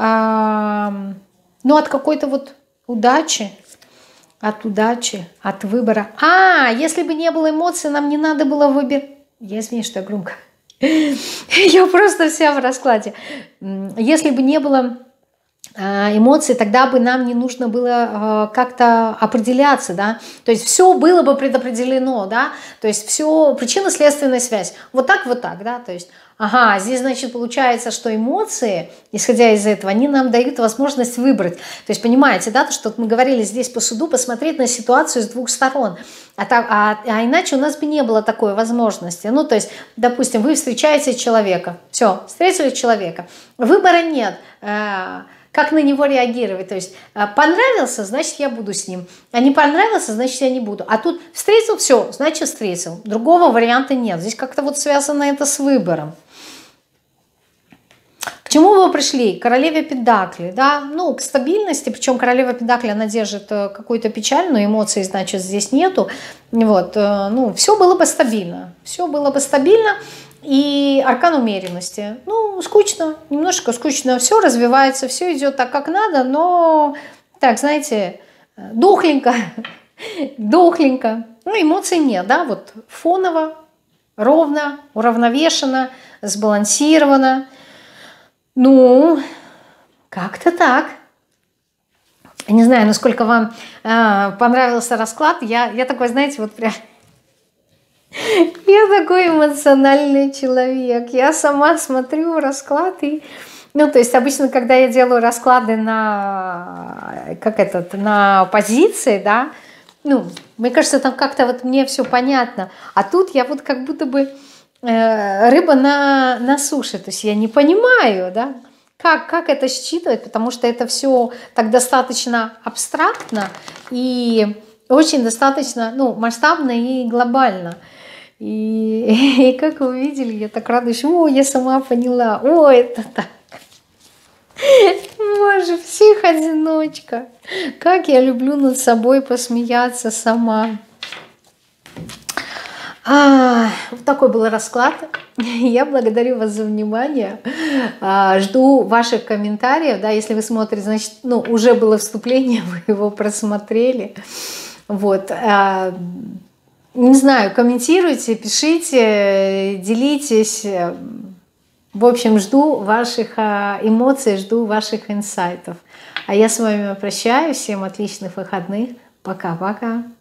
Ну, от какой-то вот удачи. От удачи, от выбора. Если бы не было эмоций, нам не надо было выбирать. Я извиняюсь, что я громко. Я просто вся в раскладе. Если бы не было эмоций, тогда бы нам не нужно было как-то определяться, да, то есть все было бы предопределено, да, то есть все, причинно-следственная связь, вот так, да, то есть, здесь, значит, получается, что эмоции, исходя из этого, они нам дают возможность выбрать, то есть, понимаете, да, то, что мы говорили здесь по суду, посмотреть на ситуацию с двух сторон, а иначе у нас бы не было такой возможности, ну, то есть, допустим, вы встречаете человека, все, встретили человека, выбора нет, как на него реагировать. То есть понравился, значит, я буду с ним. А не понравился, значит, я не буду. А тут встретил, все, значит, встретил. Другого варианта нет. Здесь как-то вот связано это с выбором. К чему вы пришли? К королеве Пентаклей, да? Ну, к стабильности. Причем королева Пентаклей, она держит какую-то печаль, но эмоций, значит, здесь нету. Вот, ну, все было бы стабильно. Все было бы стабильно. И аркан умеренности. Ну, скучно, немножко скучно. Все развивается, все идет так, как надо, но, так, знаете, дохленько, дохленько. Ну, эмоций нет, да, вот фоново, ровно, уравновешенно, сбалансировано. Ну, как-то так. Не знаю, насколько вам понравился расклад. Я такой, знаете, вот прям... Я такой эмоциональный человек. Я сама смотрю расклад и... Ну, то есть обычно, когда я делаю расклады на позиции, да, ну, мне кажется, там как-то вот мне все понятно. А тут я вот как будто бы рыба на суше. То есть я не понимаю, да, как это считывать, потому что это все так достаточно абстрактно и очень достаточно, ну, масштабно и глобально. И как вы видели, я так радуюсь, я сама поняла, это так. Боже, псих-одиночка. Как я люблю над собой посмеяться сама. Вот такой был расклад. Я благодарю вас за внимание. Жду ваших комментариев. Да, если вы смотрите, значит, ну, уже было вступление, вы его просмотрели. Вот. Не знаю, комментируйте, пишите, делитесь. В общем, жду ваших эмоций, жду ваших инсайтов. А я с вами прощаюсь. Всем отличных выходных. Пока-пока.